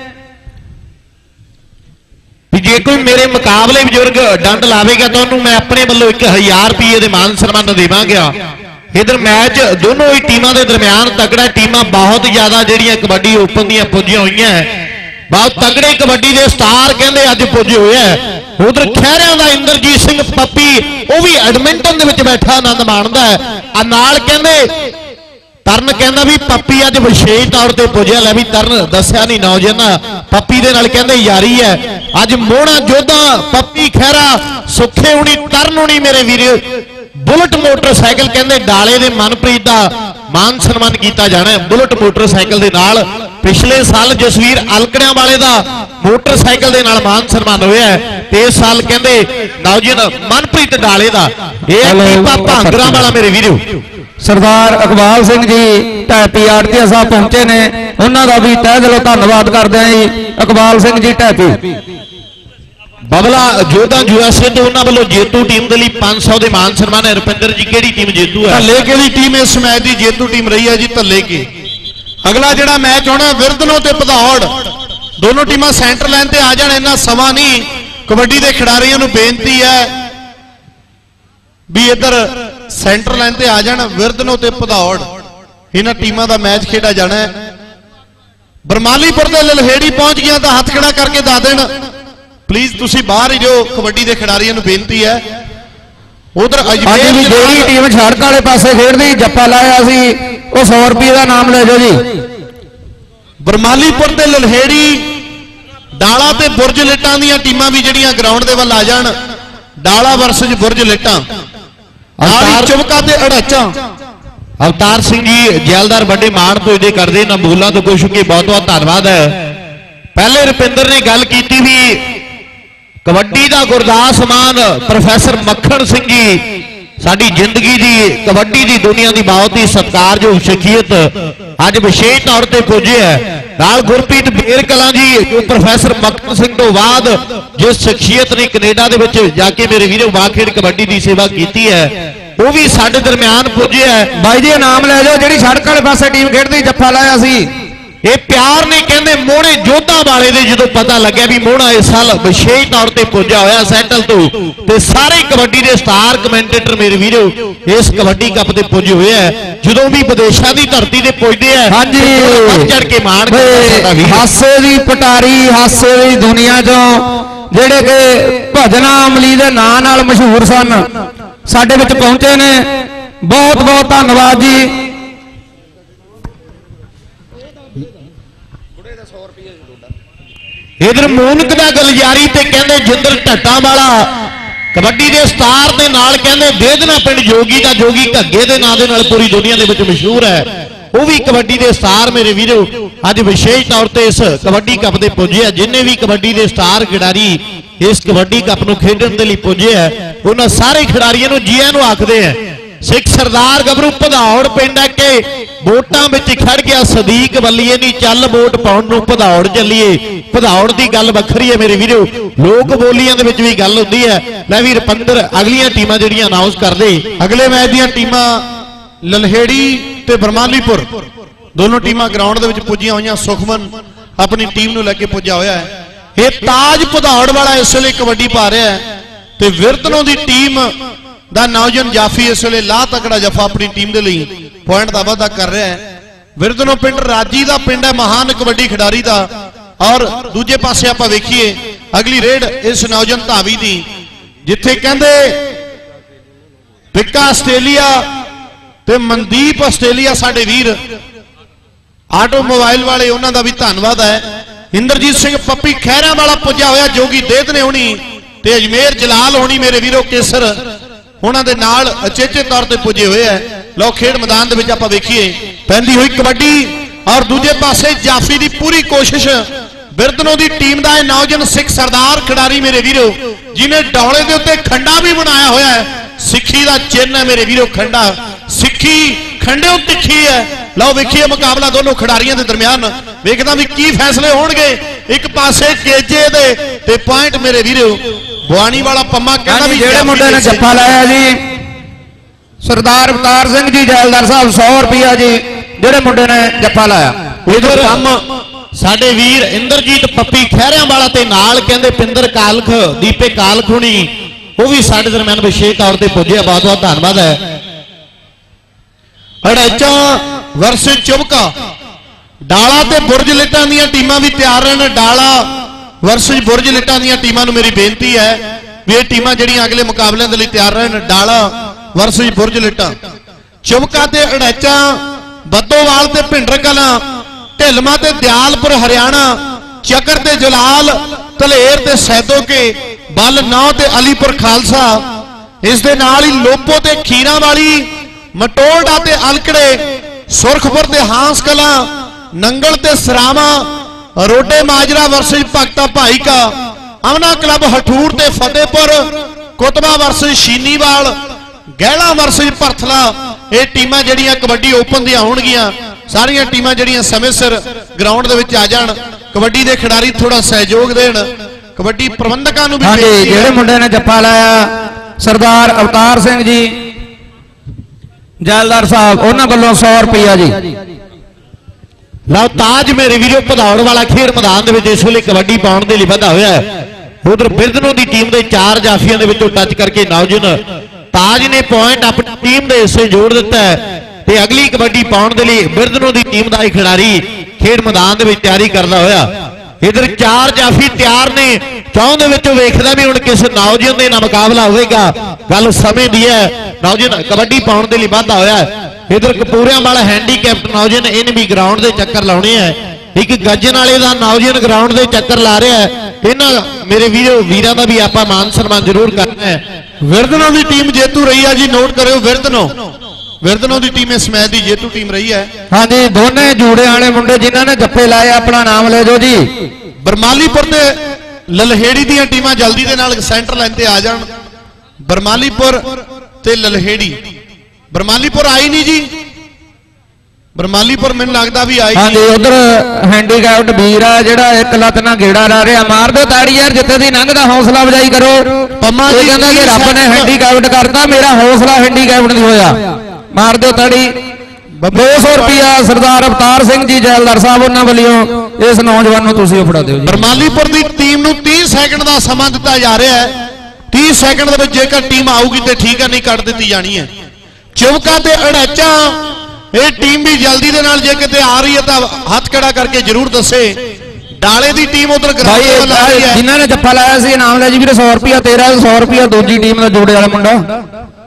जे कोई मेरे मुकाबले बजुर्ग डंड लावेगा तो उन्होंने मैं अपने वालों एक हजार रुपये के मान सन्मान देवांगा। इधर मैच दोनों ही टीमों के दरम्यान तगड़ा, टीमां बहुत ज्यादा जिहड़ियां कबड्डी ओपन दी पुजियां हुई हैं, बहुत तगड़े कबड्डी के स्टार कहते अज पुजे हुए हैं। उधर खैरियां का इंद्रजीत सिंह पप्पी वह भी एडमिंटन दे विच बैठा आनंद माणदा है। आ नाल कहंदे तरन कहना भी पप्पी अज विशेष तौर पर पुजया। लै भी तरन दसिया नहीं नौजवान पप्पी दे नाल कहंदे यारी है। अज मोहना जोधा पप्पी खैरा सुखे हुणी तरन हुणी मेरे वीर बुलेट मोटरसाइकिल कहंदे डाले दे मनप्रीत दा मान सन्मान किया जाना है। बुलेट मोटरसाइकिल दे नाल पिछले साल जसवीर अलकड़ियां वाले दा मोटरसाइकिल दे नाल मान सन्मान होया है ते इस साल कहंदे नौजवान मनप्रीत डाले दा ये भांगरा वाला मेरे वीरो सरदार इकबाल सिंह जी ढैपी आड़तिया साहब पहुंचे ने, उन्हों का भी तह दिलों धन्यवाद करते हैं जी। इकबाल सिंह जी ढैपी बबला जोधा यूएसए तो उन्होंने वालों जेतू टीम के लिए पांच सौ के मान सन्मान है। रुपिंदर जी केड़ी टीम जेतू है? धल्ले के दी टीम इस मैच की जेतू टीम रही है जी धल्ले के। अगला जिहड़ा मैच होना विरदनों ते भदौड़, दोनों टीमां सेंटर लाइन ते आ जाण, इन्ना समा नहीं। कबड्डी के खिडारियों नूं बेनती है भी इधर सेंटर लाइन ते आ जाण। विरदनों ते भदौड़ इन्हां टीमां दा मैच खेडा जाना है। बरमालीपुर दे ललहेड़ी पहुंच गया तो हथ खड़ा करके दस देण प्लीज, तुसी बाहर ही जो कबड्डी के खिडारियों बेनती है। उधर अजमेर जेड़ी टीम सड़क वाले पासे खेडदी जप्पा लाया सी वो सौ रुपये का नाम ले जाओ जी। बरमालीपुर दे ललहेड़ी डाला ते बुरज लिटां दी टीमां भी जिहड़ियां ग्राउंड दे वल आ जाण। डाला वर्सेज बुरज लिटां, चुबका ते अड़ाचा। अवतार सिंह जी जैलदार बड़े मान तो ये करते ना बोला तो कुछ की बहुत बहुत धन्यवाद है। पहले रुपिंदर ने गल की भी कबड्डी का गुरदास मान प्रोफैसर मक्खण सिंह जी साडी जिंदगी की कबड्डी की दुनिया की बहुत ही सत्कारयोग शखीयत अज विशेष तौर पर पुजे है। नाल गुरप्रीत बेर कलां जी जो प्रोफैसर मक्खण सिंह तो बाद जिस शखसीयत ने कनेडा दे विच जाके मेरे वीरों वाखेड़ कबड्डी की सेवा की है वो भी साडे दरम्यान पुजे है। बाई जी नाम लै जाओ जिहड़ी सड़क वाले पासे टीम खेडदी जफ्फा लाया सी ये प्यार ने कहते मोहने जोधा वाले दे जो पता लगे भी मोहना इस साल विशेष तौर पर पुजा होया सैटल तो ते सारे कबड्डी के स्टार कमेंटेटर मेरे वीरो इस कबड्डी कप से पुजे हुए हैं जो भी विदेशों की धरती से पुजते हैं। हाँ जी चढ़ के मान हासे की पटारी हासे की दुनिया चो जेड़े के भजना अमली के नाम नाल मशहूर सन साडे विच पहुंचे ने बहुत बहुत धन्यवाद जी। इधर मूनक का गलजारी ते कहते जिंदर ढट्टा वाला कबड्डी के स्टार के नाल कहते बेदना पिंड जोगी का जोगी घग्गे के नाम के नाल पूरी दुनिया के मशहूर है वो भी कबड्डी के स्टार मेरे वीरो अज विशेष तौर पर इस कबड्डी कप से पुजे है। जिन्हें भी कबड्डी के स्टार खिडारी इस कबड्डी कप को खेडन के लिए पुजे है उन्होंने सारे खिडारियों को जीआं नूं आखदे हैं। सिख सरदार गबरू भदौड़ पिंड है कि वोटां विच खड़ गया सदीक बल्लीए नी चल वोट पाउण नूं भदौड़ चलीए भदौड़ की गल वखरी है मेरे वीरो लोक बोलियां दे विच भी गल हुंदी है। लै वी रुपिंदर अगलियां टीमां जिहड़ियां अनाउंस कर दे अगले मैच दीयां टीमां ललहेड़ी ते बरमालीपुर दोनों टीमां ग्राउंड दे विच पुजियां होईयां। सुखमन अपनी टीम नूं लैके पुजा होया है। ये ताज भदौड़ वाला इस वेले कबड्डी पा रहा है ते विरतनों की टीम दा नौजवान जाफी इस वेले ला तकड़ा जफा अपनी टीम के लिए पॉइंट का वाधा कर रहा है। विरतनों पिंड राजी का पिंड है महान कबड्डी खिडारी का और दूजे पासे आप वेखीए अगली रेड इस नौजवान धावी की जिथे कहते पिक्का आस्ट्रेलिया ते मनदीप आस्ट्रेलिया साडे वीर आटोमोबाइल वाले उन्होंने भी धन्यवाद है। इंद्रजीत सिंह पप्पी खैरा वाला पुजा होया जोगी देत ने होनी ते अजमेर जलाल होनी मेरे वीरों केसर उन्होंने नाल अचेचे तौर पर पुजे हुए है। लो खेड मैदान दे विच आपां वेखीए पैंदी हुई कबड्डी और दूजे पासे जाफी की पूरी कोशिश बिरदनों की टीम का नौजवान सिख सरदार खिडारी मेरे वीरों जिन्हें डौले के उत्ते खंडा भी बनाया होया है। सिखी का चिन्ह है मेरे वीरों खंडा सिखी खंडे तिखी है। लो वेखिए मुकाबला दोनों खिडारियों के दरम्यान वेखदा भी की फैसले होणगे। एक पासे केजे दे ते पॉइंट मेरे वीरों बुआनी वाला पम्मा कहना भी जेड़े मुंडे ने जफ्फा लाया जी सरदार अवतार सिंह जी जैलदार साहब सौ रुपया जी जेड़े मुंडे ने जफ्फा लाया इधर काम साडे वीर इंद्रजीत पप्पी खैरियां वाला ते नाल कहंदे पिंदर कालख दीपे कालख हुणी वो भी साडे दरम्यान विशेष तौर पर पुजे बहुत बहुत धन्यवाद है। अड़ैचा वर्सेस चुबका डाला ते बुरज लिटां दीयां टीमां भी तैयार रहन। डाला वर्सेस बुरज लिटां दीयां टीमां नूं मेरी बेनती है भी ये टीमां जिहड़ियां अगले मुकाबलिਆਂ ਦੇ ਲਈ तैयार रहन। डाला वर्सेस बुरज लिटां चुबका ते अड़ैचा बद्दोवाल ते भिंडर कलां ढिलमा ते दयालपुर हरियाणा चकर ते जलाल धलेर ते सैदो के बल नौ ते अलीपुर खालसा इस दे नाल ही लोपो ते खीरा वाली मटोलडा ते अलकड़े सुरखपुर ते हांस कला नंगल ते सरावा रोडे माजरा वर्सेस भगता भाई का अमना क्लब हठूर ते फतेहपुर कुतबा वर्सेस शीनीवाल गहला वर्सेस भरथला ये टीमां जड़ियां कबड्डी ओपन दियां होणगियां। सारियां टीमां जड़ियां समय सिर ग्राउंड दे विच आ जाण कबड्डी दे खिडारी थोड़ा सहयोग देण कबड्डी प्रबंधकां नूं भी हाँ जी जेड़े मुंडे ने जप्पा लाया सरदार अवतार सिंह जी जैलदार साहब उन्हां वल्लों सौ रुपया जी। लो ताज मेरे वीरों भदौड़ वाला खेड मैदान दे विच इस वेले कबड्डी पाउण दे लई वधा होया है। उधर बिरदनों की टीम के चार जाफियां दे विचों टच करके नौजवान ताज ने पॉइंट अपनी टीम के हिस्से जोड़ दिता है ते अगली कबड्डी पाउण दे लई बिरदनों की टीम का खिडारी खेड मैदान दे विच तैयारी करदा होया। इधर चार जाफी तैयार ने चौं दे विचों वेखदा भी हुण किस नौजवान दे नाल मुकाबला होवेगा गल समय दी है। नौजवान कबड्डी पाउण दे लई वाधा होया है। इधर कपूरियां वाला हैंडीकैप्ट नौजवान इन भी ग्राउंड के चक्कर लाने है। एक गजन वाले का नौजवान ग्राउंड के चक्कर ला रहा है। इन्हां मेरे वीरों वीरां दा भी आपां मान सन्मान जरूर करना है। विरदनों की टीम जेतू रही है जी नोट करो विरदनों विरदनों की टीम इस मैच की जेतू टीम रही है। हाँ जी दोने जूड़े वाले मुंडे जिन्होंने जप्पे लाए अपना नाम ले जो जी ਬਰਮਾਲੀਪੁਰ ਤੇ ਲਲਹੇੜੀ ਦੀਆਂ ਟੀਮਾਂ ਜਲਦੀ ਦੇ ਨਾਲ ਸੈਂਟਰ ਲਾਈਨ ਤੇ ਆ ਜਾਣ। ਬਰਮਾਲੀਪੁਰ ਤੇ ਲਲਹੇੜੀ। ਬਰਮਾਲੀਪੁਰ ਆਈ ਨਹੀਂ ਜੀ, ਬਰਮਾਲੀਪੁਰ ਮੈਨੂੰ ਲੱਗਦਾ ਵੀ ਆਈ। ਹਾਂਜੀ ਉਧਰ ਹੈਂਡੀਕੈਪਟ ਵੀਰ ਆ ਜਿਹੜਾ ਇੱਕ ਲੱਤ ਨਾਲ ਗੇੜਾ ਲਾ ਰਿਹਾ। ਮਾਰ ਦਿਓ ਤਾੜੀ ਯਾਰ, ਜਿੱਥੇ ਦੀ ਲੰਘਦਾ ਹੌਸਲਾ ਵਜਾਈ ਕਰੋ। ਪੰਮਾ ਜੀ ਕਹਿੰਦਾ ਕਿ ਰੱਬ ਨੇ ਹੈਂਡੀਕੈਪਟ ਕਰਤਾ, ਮੇਰਾ ਹੌਸਲਾ ਹੈਂਡੀਕੈਪਟ ਨਹੀਂ ਹੋਇਆ। ਮਾਰ ਦਿਓ ਤਾੜੀ। ਦੋ ਸੌ ਰੁਪਿਆ ਸਰਦਾਰ ਅਵਤਾਰ ਸਿੰਘ ਜੀ ਜੈਲਦਾਰ ਸਾਹਿਬ ਉਹਨਾਂ ਵੱਲੋਂ ਇਸ ਨੌਜਵਾਨ ਨੂੰ ਤੁਸੀਂ ਫੜਾ ਦਿਓ ਜੀ। ਬਰਮਾਲੀਪੁਰ ਦੀ ਟੀਮ ਨੂੰ ਤੀਹ ਸੈਕਿੰਡ ਦਾ ਸਮਾਂ ਦਿੱਤਾ ਜਾ ਰਿਹਾ ਹੈ। ਤੀਹ ਸੈਕਿੰਡ ਦੇ ਵਿੱਚ ਜੇਕਰ ਟੀਮ ਆਊਗੀ ਤੇ ਠੀਕ ਹੈ, ਨਹੀਂ ਕੱਢ ਦਿੱਤੀ ਜਾਣੀ ਹੈ। ਚੁਬਕਾ ਤੇ ਅੜੈਚਾ ਇਹ ਟੀਮ ਵੀ ਜਲਦੀ ਦੇ ਨਾਲ ਜੇ ਕਿਤੇ ਆ ਰਹੀ ਹੈ ਤਾਂ ਹੱਥ ਖੜਾ ਕਰਕੇ ਜਰੂਰ ਦੱਸੇ। ਡਾਲੇ ਦੀ ਟੀਮ ਉਧਰ ਗਰਾਊਂਡ ਤੇ ਲਾ ਰਹੀ ਹੈ। ਜਿਨ੍ਹਾਂ ਨੇ ਜੱਫਾ ਲਾਇਆ ਸੀ ਇਨਾਮ ਲੈ ਜੀ ਵੀਰੇ ਸੌ ਰੁਪਿਆ ਤੇਰਾ, ਸੌ ਰੁਪਿਆ ਦੂਜੀ ਟੀਮ ਦਾ ਜੋੜੇ ਵਾਲਾ ਮੁੰਡਾ।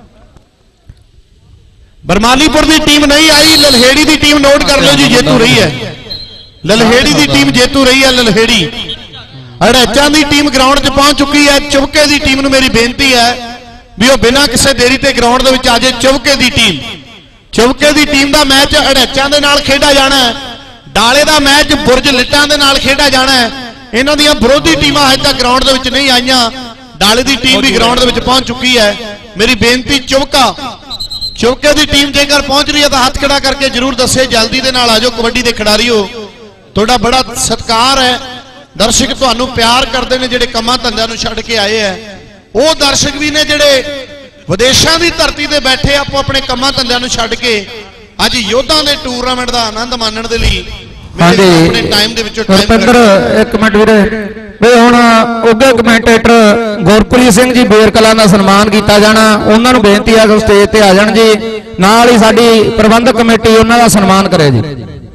ਬਰਮਾਲੀਪੁਰ ਦੀ ਟੀਮ ਨਹੀਂ ਆਈ, ਲਲਹੇੜੀ ਦੀ ਟੀਮ ਨੋਟ ਕਰ ਲਓ ਜੀ, ਜੇਤੂ ਰਹੀ ਹੈ। ਲਲਹੇੜੀ ਦੀ ਟੀਮ ਜੇਤੂ ਰਹੀ ਹੈ। ਲਲਹੇੜੀ ਅੜੈਚਾਂ ਦੀ ਟੀਮ ਗਰਾਊਂਡ 'ਚ ਪਹੁੰਚ ਚੁੱਕੀ ਹੈ। ਚੁਬਕੇ ਦੀ ਟੀਮ ਨੂੰ ਮੇਰੀ ਬੇਨਤੀ ਹੈ ਵੀ ਉਹ ਬਿਨਾਂ ਕਿਸੇ ਦੇਰੀ ਤੇ ਗਰਾਊਂਡ ਦੇ ਵਿੱਚ ਆ ਜਾਏ। ਚੁਬਕੇ ਦੀ ਟੀਮ ਚੁਬਕੇ ਦੀ ਟੀਮ ਦਾ ਮੈਚ ਅੜੈਚਾਂ ਦੇ ਨਾਲ ਖੇਡਿਆ ਜਾਣਾ ਹੈ। ਡਾਲੇ ਦਾ ਮੈਚ ਬੁਰਜ ਲਿੱਟਾਂ ਦੇ ਨਾਲ ਖੇਡਿਆ ਜਾਣਾ ਹੈ। ਇਹਨਾਂ ਦੀਆਂ ਵਿਰੋਧੀ ਟੀਮਾਂ ਹਜੇ ਤੱਕ ਗਰਾਊਂਡ ਦੇ ਵਿੱਚ ਨਹੀਂ ਆਈਆਂ। ਡਾਲੇ ਦੀ ਟੀਮ ਵੀ ਗਰਾਊਂਡ ਦੇ ਵਿੱਚ ਪਹੁੰਚ ਚੁੱਕੀ ਹੈ। ਮੇਰੀ ਬੇਨਤੀ ਚੁਬਕਾ ਚੁਬਕੇ ਦੀ ਟੀਮ ਜੇਕਰ ਪਹੁੰਚ ਰਹੀ ਹੈ ਤਾਂ ਹੱਥ ਖੜਾ ਕਰਕੇ ਜਰੂਰ ਦੱਸੇ। ਜਲਦੀ ਦੇ ਨਾਲ ਆ ਜਾਓ ਕਬੱਡੀ ਦੇ ਖਿਡਾਰੀਓ, ਤੁਹਾਡਾ ਬੜਾ ਸਤਿਕਾਰ ਹੈ। ਦਰਸ਼ਕ ਤੁਹਾਨੂੰ ਪਿਆਰ ਕਰਦੇ ਨੇ ਜਿਹੜੇ ਕੰਮਾਂ ਧੰਦਿਆਂ ਨੂੰ ਛੱਡ ਕੇ ਆਏ ਹੈ। ਉਹ ਦਰਸ਼ਕ ਵੀ ਨੇ ਜਿਹੜੇ ਵਿਦੇਸ਼ਾਂ ਦੀ ਧਰਤੀ ਤੇ ਬੈਠੇ ਆਪੋ ਆਪਣੇ ਕੰਮਾਂ ਧੰਦਿਆਂ ਨੂੰ ਛੱਡ ਕੇ ਅੱਜ ਯੋਧਾਂ ਦੇ ਟੂਰਨਾਮੈਂਟ ਦਾ ਆਨੰਦ ਮਾਣਨ ਦੇ ਲਈ ਆਪਣੇ ਟਾਈਮ ਦੇ ਵਿੱਚੋਂ ਟਾਈਮ ਰੁਪਿੰਦਰ ਇੱਕ ਮਿੰਟ ਵੀਰੇ ਵੀ ਹੁਣ ਉੱਗੇ ਕਮੈਂਟੇਟਰ ਗੁਰਪ੍ਰੀਤ ਸਿੰਘ ਜੀ ਬੇਰ ਕਲਾਂ ਦਾ ਸਨਮਾਨ ਕੀਤਾ ਜਾਣਾ। ਉਹਨਾਂ ਨੂੰ ਬੇਨਤੀ ਹੈ ਕਿ ਸਟੇਜ ਤੇ ਆ ਜਾਣ ਜੀ। ਨਾਲ ਹੀ ਸਾਡੀ ਪ੍ਰਬੰਧਕ ਕਮੇਟੀ ਉਹਨਾਂ ਦਾ ਸਨਮਾਨ ਕਰੇ ਜੀ।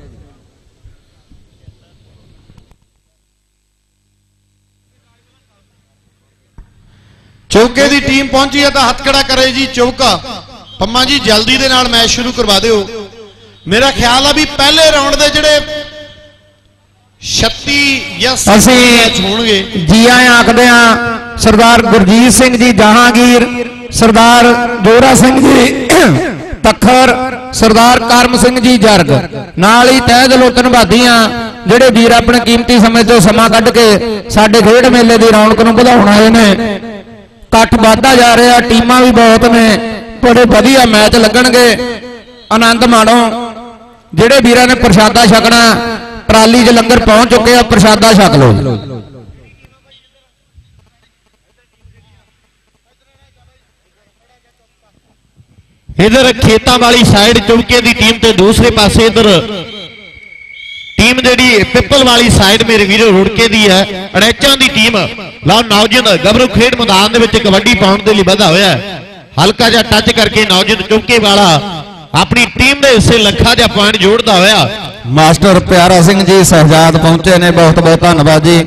ਚੌਕੇ ਦੀ ਟੀਮ ਪਹੁੰਚੀ ਹੈ ਤਾਂ ਹੱਥ ਖੜਾ ਕਰੇ ਜੀ। ਚੌਕਾ ਪੰਮਾ ਜੀ ਜਲਦੀ ਦੇ ਨਾਲ ਮੈਚ ਸ਼ੁਰੂ ਕਰਵਾ ਦਿਓ। ਮੇਰਾ ਖਿਆਲ ਆ ਵੀ ਪਹਿਲੇ ਰਾਉਂਡ ਦੇ ਜਿਹੜੇ ਛੱਤੀ ਜਾਂ ਅਸੀਂ ਮੈਚ ਹੋਣਗੇ। ਜੀ ਆਇਆਂ ਆਖਦੇ ਆ ਸਰਦਾਰ ਗੁਰਜੀਤ ਸਿੰਘ ਜੀ ਜਹਾਂਗੀਰ, ਸਰਦਾਰ ਜੋਰਾ ਸਿੰਘ ਜੀ ਤਖਰ, ਸਰਦਾਰ ਕਰਮ ਸਿੰਘ ਜੀ ਜਰਗ, ਨਾਲ ਹੀ ਤਹਿ ਦਿਲੋਂ ਧੰਨਵਾਦੀਆਂ ਜਿਹੜੇ ਵੀਰ ਆਪਣੇ ਕੀਮਤੀ ਸਮੇਂ ਤੋਂ ਸਮਾਂ ਕੱਢ ਕੇ ਸਾਡੇ ਖੇਡ ਮੇਲੇ ਦੀ ਰੌਣਕ ਨੂੰ ਵਧਾਉਣ ਆਏ ਨੇ। ਇਕੱਠ ਵੱਧਦਾ ਜਾ ਰਿਹਾ, ਟੀਮਾਂ ਵੀ ਬਹੁਤ ਨੇ, ਬੜੇ ਵਧੀਆ ਮੈਚ ਲੱਗਣਗੇ। ਆਨੰਦ ਮਾਣੋ। ਜਿਹੜੇ ਵੀਰਾਂ ਨੇ ਪ੍ਰਸ਼ਾਦਾ ਛਕਣਾ ਟਰਾਲੀ 'ਚ ਲੰਗਰ ਪਹੁੰਚ ਚੁੱਕੇ ਆ, ਪ੍ਰਸ਼ਾਦਾ ਛਕ ਲਓ। इधर खेतां वाली साइड चुबके की टीम ते दूसरे पासे इधर टीम जी पिपल वाली साइड मेरे वीरो रुड़के दी है। अड़ैचा की टीम लो नौजवान गबरू खेड मैदान कबड्डी पाउण के लिए बधा होया है। हल्का जा टच करके नौजवान चुबके वाला अपनी टीम के हिस्से लखा जा पॉइंट जोड़ता होया। मास्टर प्यारा सिंह जी शहजाद पहुंचे ने, बहुत बहुत धन्यवाद जी।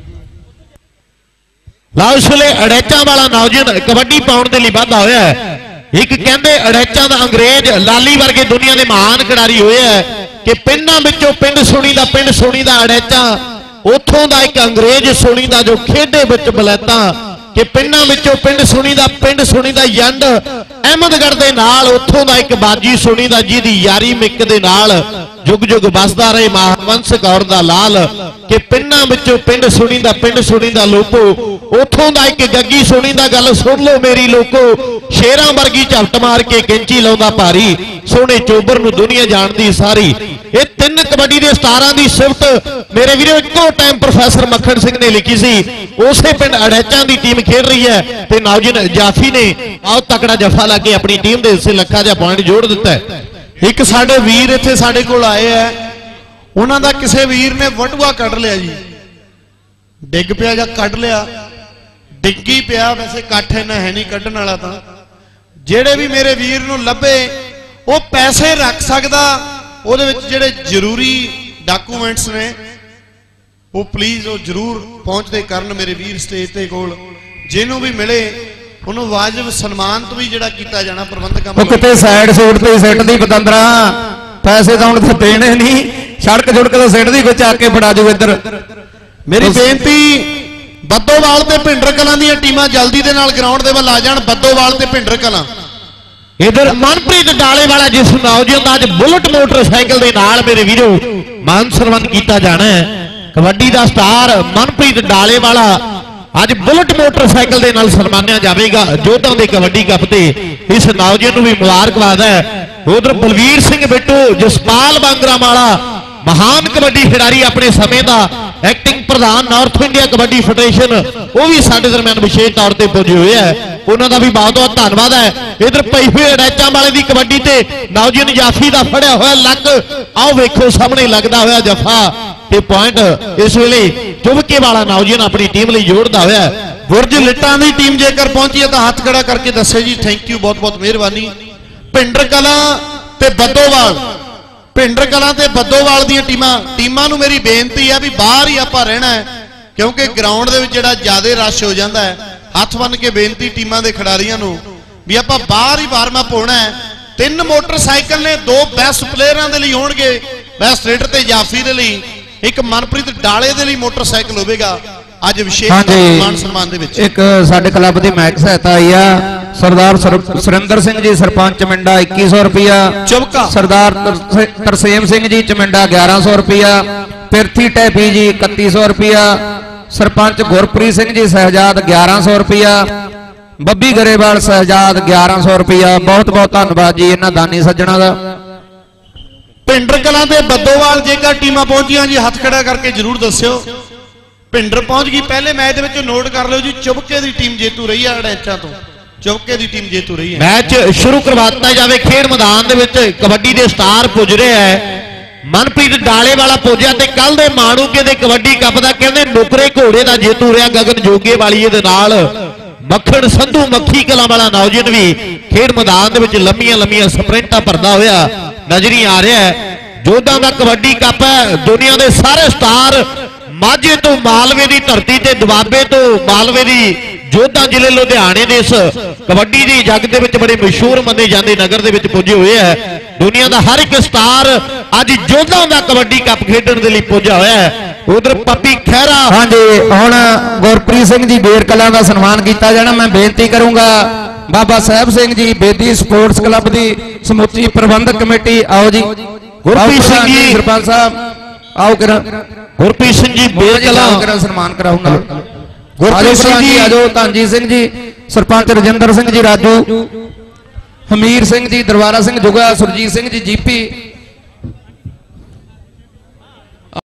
लो इस वे अड़ैचा वाला नौजवान कबड्डी पाउण के लिए बधा होया है। एक कहते अड़ैचा का अंग्रेज लाली वर्गे दुनिया के महान खिडारी होए है कि पिंडां विचों पिंड सुनी दा पिंड सुनी दा अड़ैचा, उथों दा एक अंग्रेज सुनी दा जो खेडे विच बलैता कि पिंडां विचों पिंड सुनी दा पिंड सुनी दा यंड अहमदगढ़ दे नाल उथों दा एक बाजी सुनी दा जिहदी यारी मिक दे नाल जुग जुग बसदा रहे महावंश कौर दा लाल कि पिंडां विचों पिंड सुनी दा पिंड सुनी दा लोको, उथों दा एक गग्गी सुनी दा गल सुन लो मेरी लोको, शेरां वर्गी झपट मार के कैंची लाउंदा भारी, सोहणे चोबर नूं दुनिया जानदी सारी। ये तीन कबड्डी दे स्टारां दी सिफत मेरे वीरो इक्को टाइम प्रोफैसर मक्खण सिंह ने लिखी सी। उसे पिंड अड़ैचा दी टीम खेड रही है ते नौजवान जाफी ने बहुत तकड़ा जफा ला के अपनी टीम दे हिस्से लखा जा पॉइंट जोड़ दिता है। एक साडे वीर इत्थे साडे कोल आए है, उन्हां दा किसे वीर ने वटुआ कढ लिया जी, डिग पिया जां कढ लिया, डिग्गी पिया, वैसे कट्ठ इन्ना है नहीं कढण वाला। तां जेड़े भी मेरे वीर नूं लभे वो पैसे रख सकदा, ਉਹਦੇ ਵਿੱਚ ਜਿਹੜੇ ਜ਼ਰੂਰੀ ਡਾਕੂਮੈਂਟਸ ਨੇ ਉਹ ਪਲੀਜ਼ ਉਹ ਜ਼ਰੂਰ ਪਹੁੰਚਦੇ ਕਰਨ ਮੇਰੇ ਵੀਰ ਸਟੇਜ ਤੇ ਕੋਲ। ਜਿਹਨੂੰ ਵੀ ਮਿਲੇ ਉਹਨੂੰ ਵਾਜਬ ਸਨਮਾਨ ਤੋਂ ਵੀ ਜਿਹੜਾ ਕੀਤਾ ਜਾਣਾ ਪ੍ਰਬੰਧਕਾਂ ਵੱਲੋਂ। ਉਹ ਕਿਤੇ ਸਾਈਡ ਸੂਟ ਤੇ ਸਿੱਟ ਦੀ ਪਤੰਦਰਾ, ਪੈਸੇ ਤਾਂ ਹੁਣ ਤਾਂ ਦੇਣੇ ਨਹੀਂ, ਸੜਕ ਜੁੜਕ ਤੋਂ ਸਿੱਟ ਦੀ ਕੋਈ ਚੱਕ ਕੇ ਫੜਾ ਜੂ ਇੱਧਰ। ਮੇਰੀ ਬੇਨਤੀ ਬੱਦੋਵਾਲ ਤੇ ਭਿੰਡਰ ਕਲਾਂ ਦੀਆਂ ਟੀਮਾਂ ਜਲਦੀ ਦੇ ਨਾਲ ਗਰਾਊਂਡ ਦੇ ਵੱਲ ਆ ਜਾਣ। ਬੱਦੋਵਾਲ ਤੇ ਭਿੰਡਰ ਕਲਾਂ इधर मनप्रीत डाले वाला जिस नौजवान अज बुलेट मोटरसाइकिल के नाल मेरे वीरो मान सन्मान किया जाना है। कबड्डी का स्टार मनप्रीत डाले वाला अज बुलेट मोटरसाइकिल के नाल सन्मानिया जाएगा जोधा के कबड्डी कप से। इस नौजवान को भी मुबारकबाद है। उधर बलवीर सिंह बिट्टू जसपाल बांगरा वाला महान कबड्डी खिडारी अपने समय का एक्टिंग प्रधान नॉर्थ इंडिया कबड्डी फेडरेशन वो भी साडे दरम्यान विशेष तौर पर पुजे हुए है। उन्होंने भी बहुत बहुत धन्यवाद है। इधर पई हुई अटैचा वाले की कबड्डी से नौजवान जाफी का फड़िया हुआ लक आओ वेखो सामने लगता हुआ जफा ते पॉइंट इस वेले चुबके वाला नौजवान अपनी टीम लिए जोड़ता हुआ। बुरज लिटां की टीम जेकर पहुंची है तो हाथ खड़ा करके दसे जी थैंक यू बहुत बहुत मेहरबानी। भिंडर कलां ते बद्दोवाल भिंडर कलां ते बद्दोवाल दी टीमां टीमां नूं मेरी बेनती है भी बाहर ही आपां रहना है क्योंकि ग्राउंड दे विच जिहड़ा ज़्यादा रश हो जाता है। हथ बन के बेनती टीमां दे खिडारियां नूं भी आपां बाहर ही वार्म अप होना है। तीन मोटरसाइकिल ने दो बेस्ट प्लेयरां दे लई होणगे बेस्ट रेडर ते जाफी दे लई एक मनप्रीत डाले दे लई मोटरसाइकिल होवेगा। अज विशेष मान सम्मान दे विच एक साडे क्लब दी मैक सहायता आई आ सरदार सुरेंद्र सिंह जी सरपंच चमिंडा इक्की सौ रुपया चुबका सरदार तरसेम सिंह जी चमिंडा ग्यारह सौ रुपया पिरथी टैपी जी इकती सौ रुपया सरपंच गुरप्रीत सिंह जी सहजाद ग्यारह सौ रुपया बब्बी गरेवाल सहजाद ग्यारह सौ रुपया। बहुत बहुत धन्यवाद जी इन्हां दानी सज्जणा दा। भिंडर कलां ते बद्दोवाल जेकर टीमां पहुंचियां जी हाथ खड़ा करके जरूर दस्सिओ। भिंडर पहुंच गई पहले मैच दे विच नोट कर लो जी चुबके दी टीम जेतू रही है अड़ैचा तो चुबके दी टीम जेतू रही है। मैच शुरू करवा दिता जाए। खेड मैदान दे विच कबड्डी दे स्टार पुज रहे हैं। मनप्रीत डाले वाला पुजया ते कल दे माणूके दे कबड्डी कप दा कहंदे नुकरे घोड़े दा जेतू रहा गगन जोगे वाली दे नाल मक्खण संधू मक्खी कला वाला नौजवान भी खेड मैदान दे विच लंबियां लंबियां स्प्रिंटां भरदा होया नजरी आ रहा है। जोधा दा कबड्डी कप है। दुनिया दे सारे स्टार माझे तो मालवे की धरती ते दुआबे तो मालवे की जोधा जिले लुधियाने दे इस कबड्डी दी जग दे विच बड़े मशहूर मन्ने जांदे नगर दे विच पुजे हुए है। दुनिया का हर एक स्टार अज जोधा दा कबड्डी कप खेडण दे लई पुजा होया है। उधर पप्पी खैरा हाँ जी हुण गुरप्रीत सिंह जी बेर कलां दा सन्मान किया जाना। मैं बेनती करूंगा बाबा साहब सिंह जी बेदी स्पोर्ट्स क्लब की समुची प्रबंधक कमेटी आओ जी गुरप्रीत सिंह जी सरपंच साहब आओ करा गुरप्रीत सिंह जी बेर कलां सन्मान कराऊंगा। गुरप्रीत सिंह जी आजो धनजीत सिंह जी सरपंच रजिंदर सिंह जी राजू हमीर सिंह जी दरबारा सिंह जुगा सुरजीत सिंह जी जीपी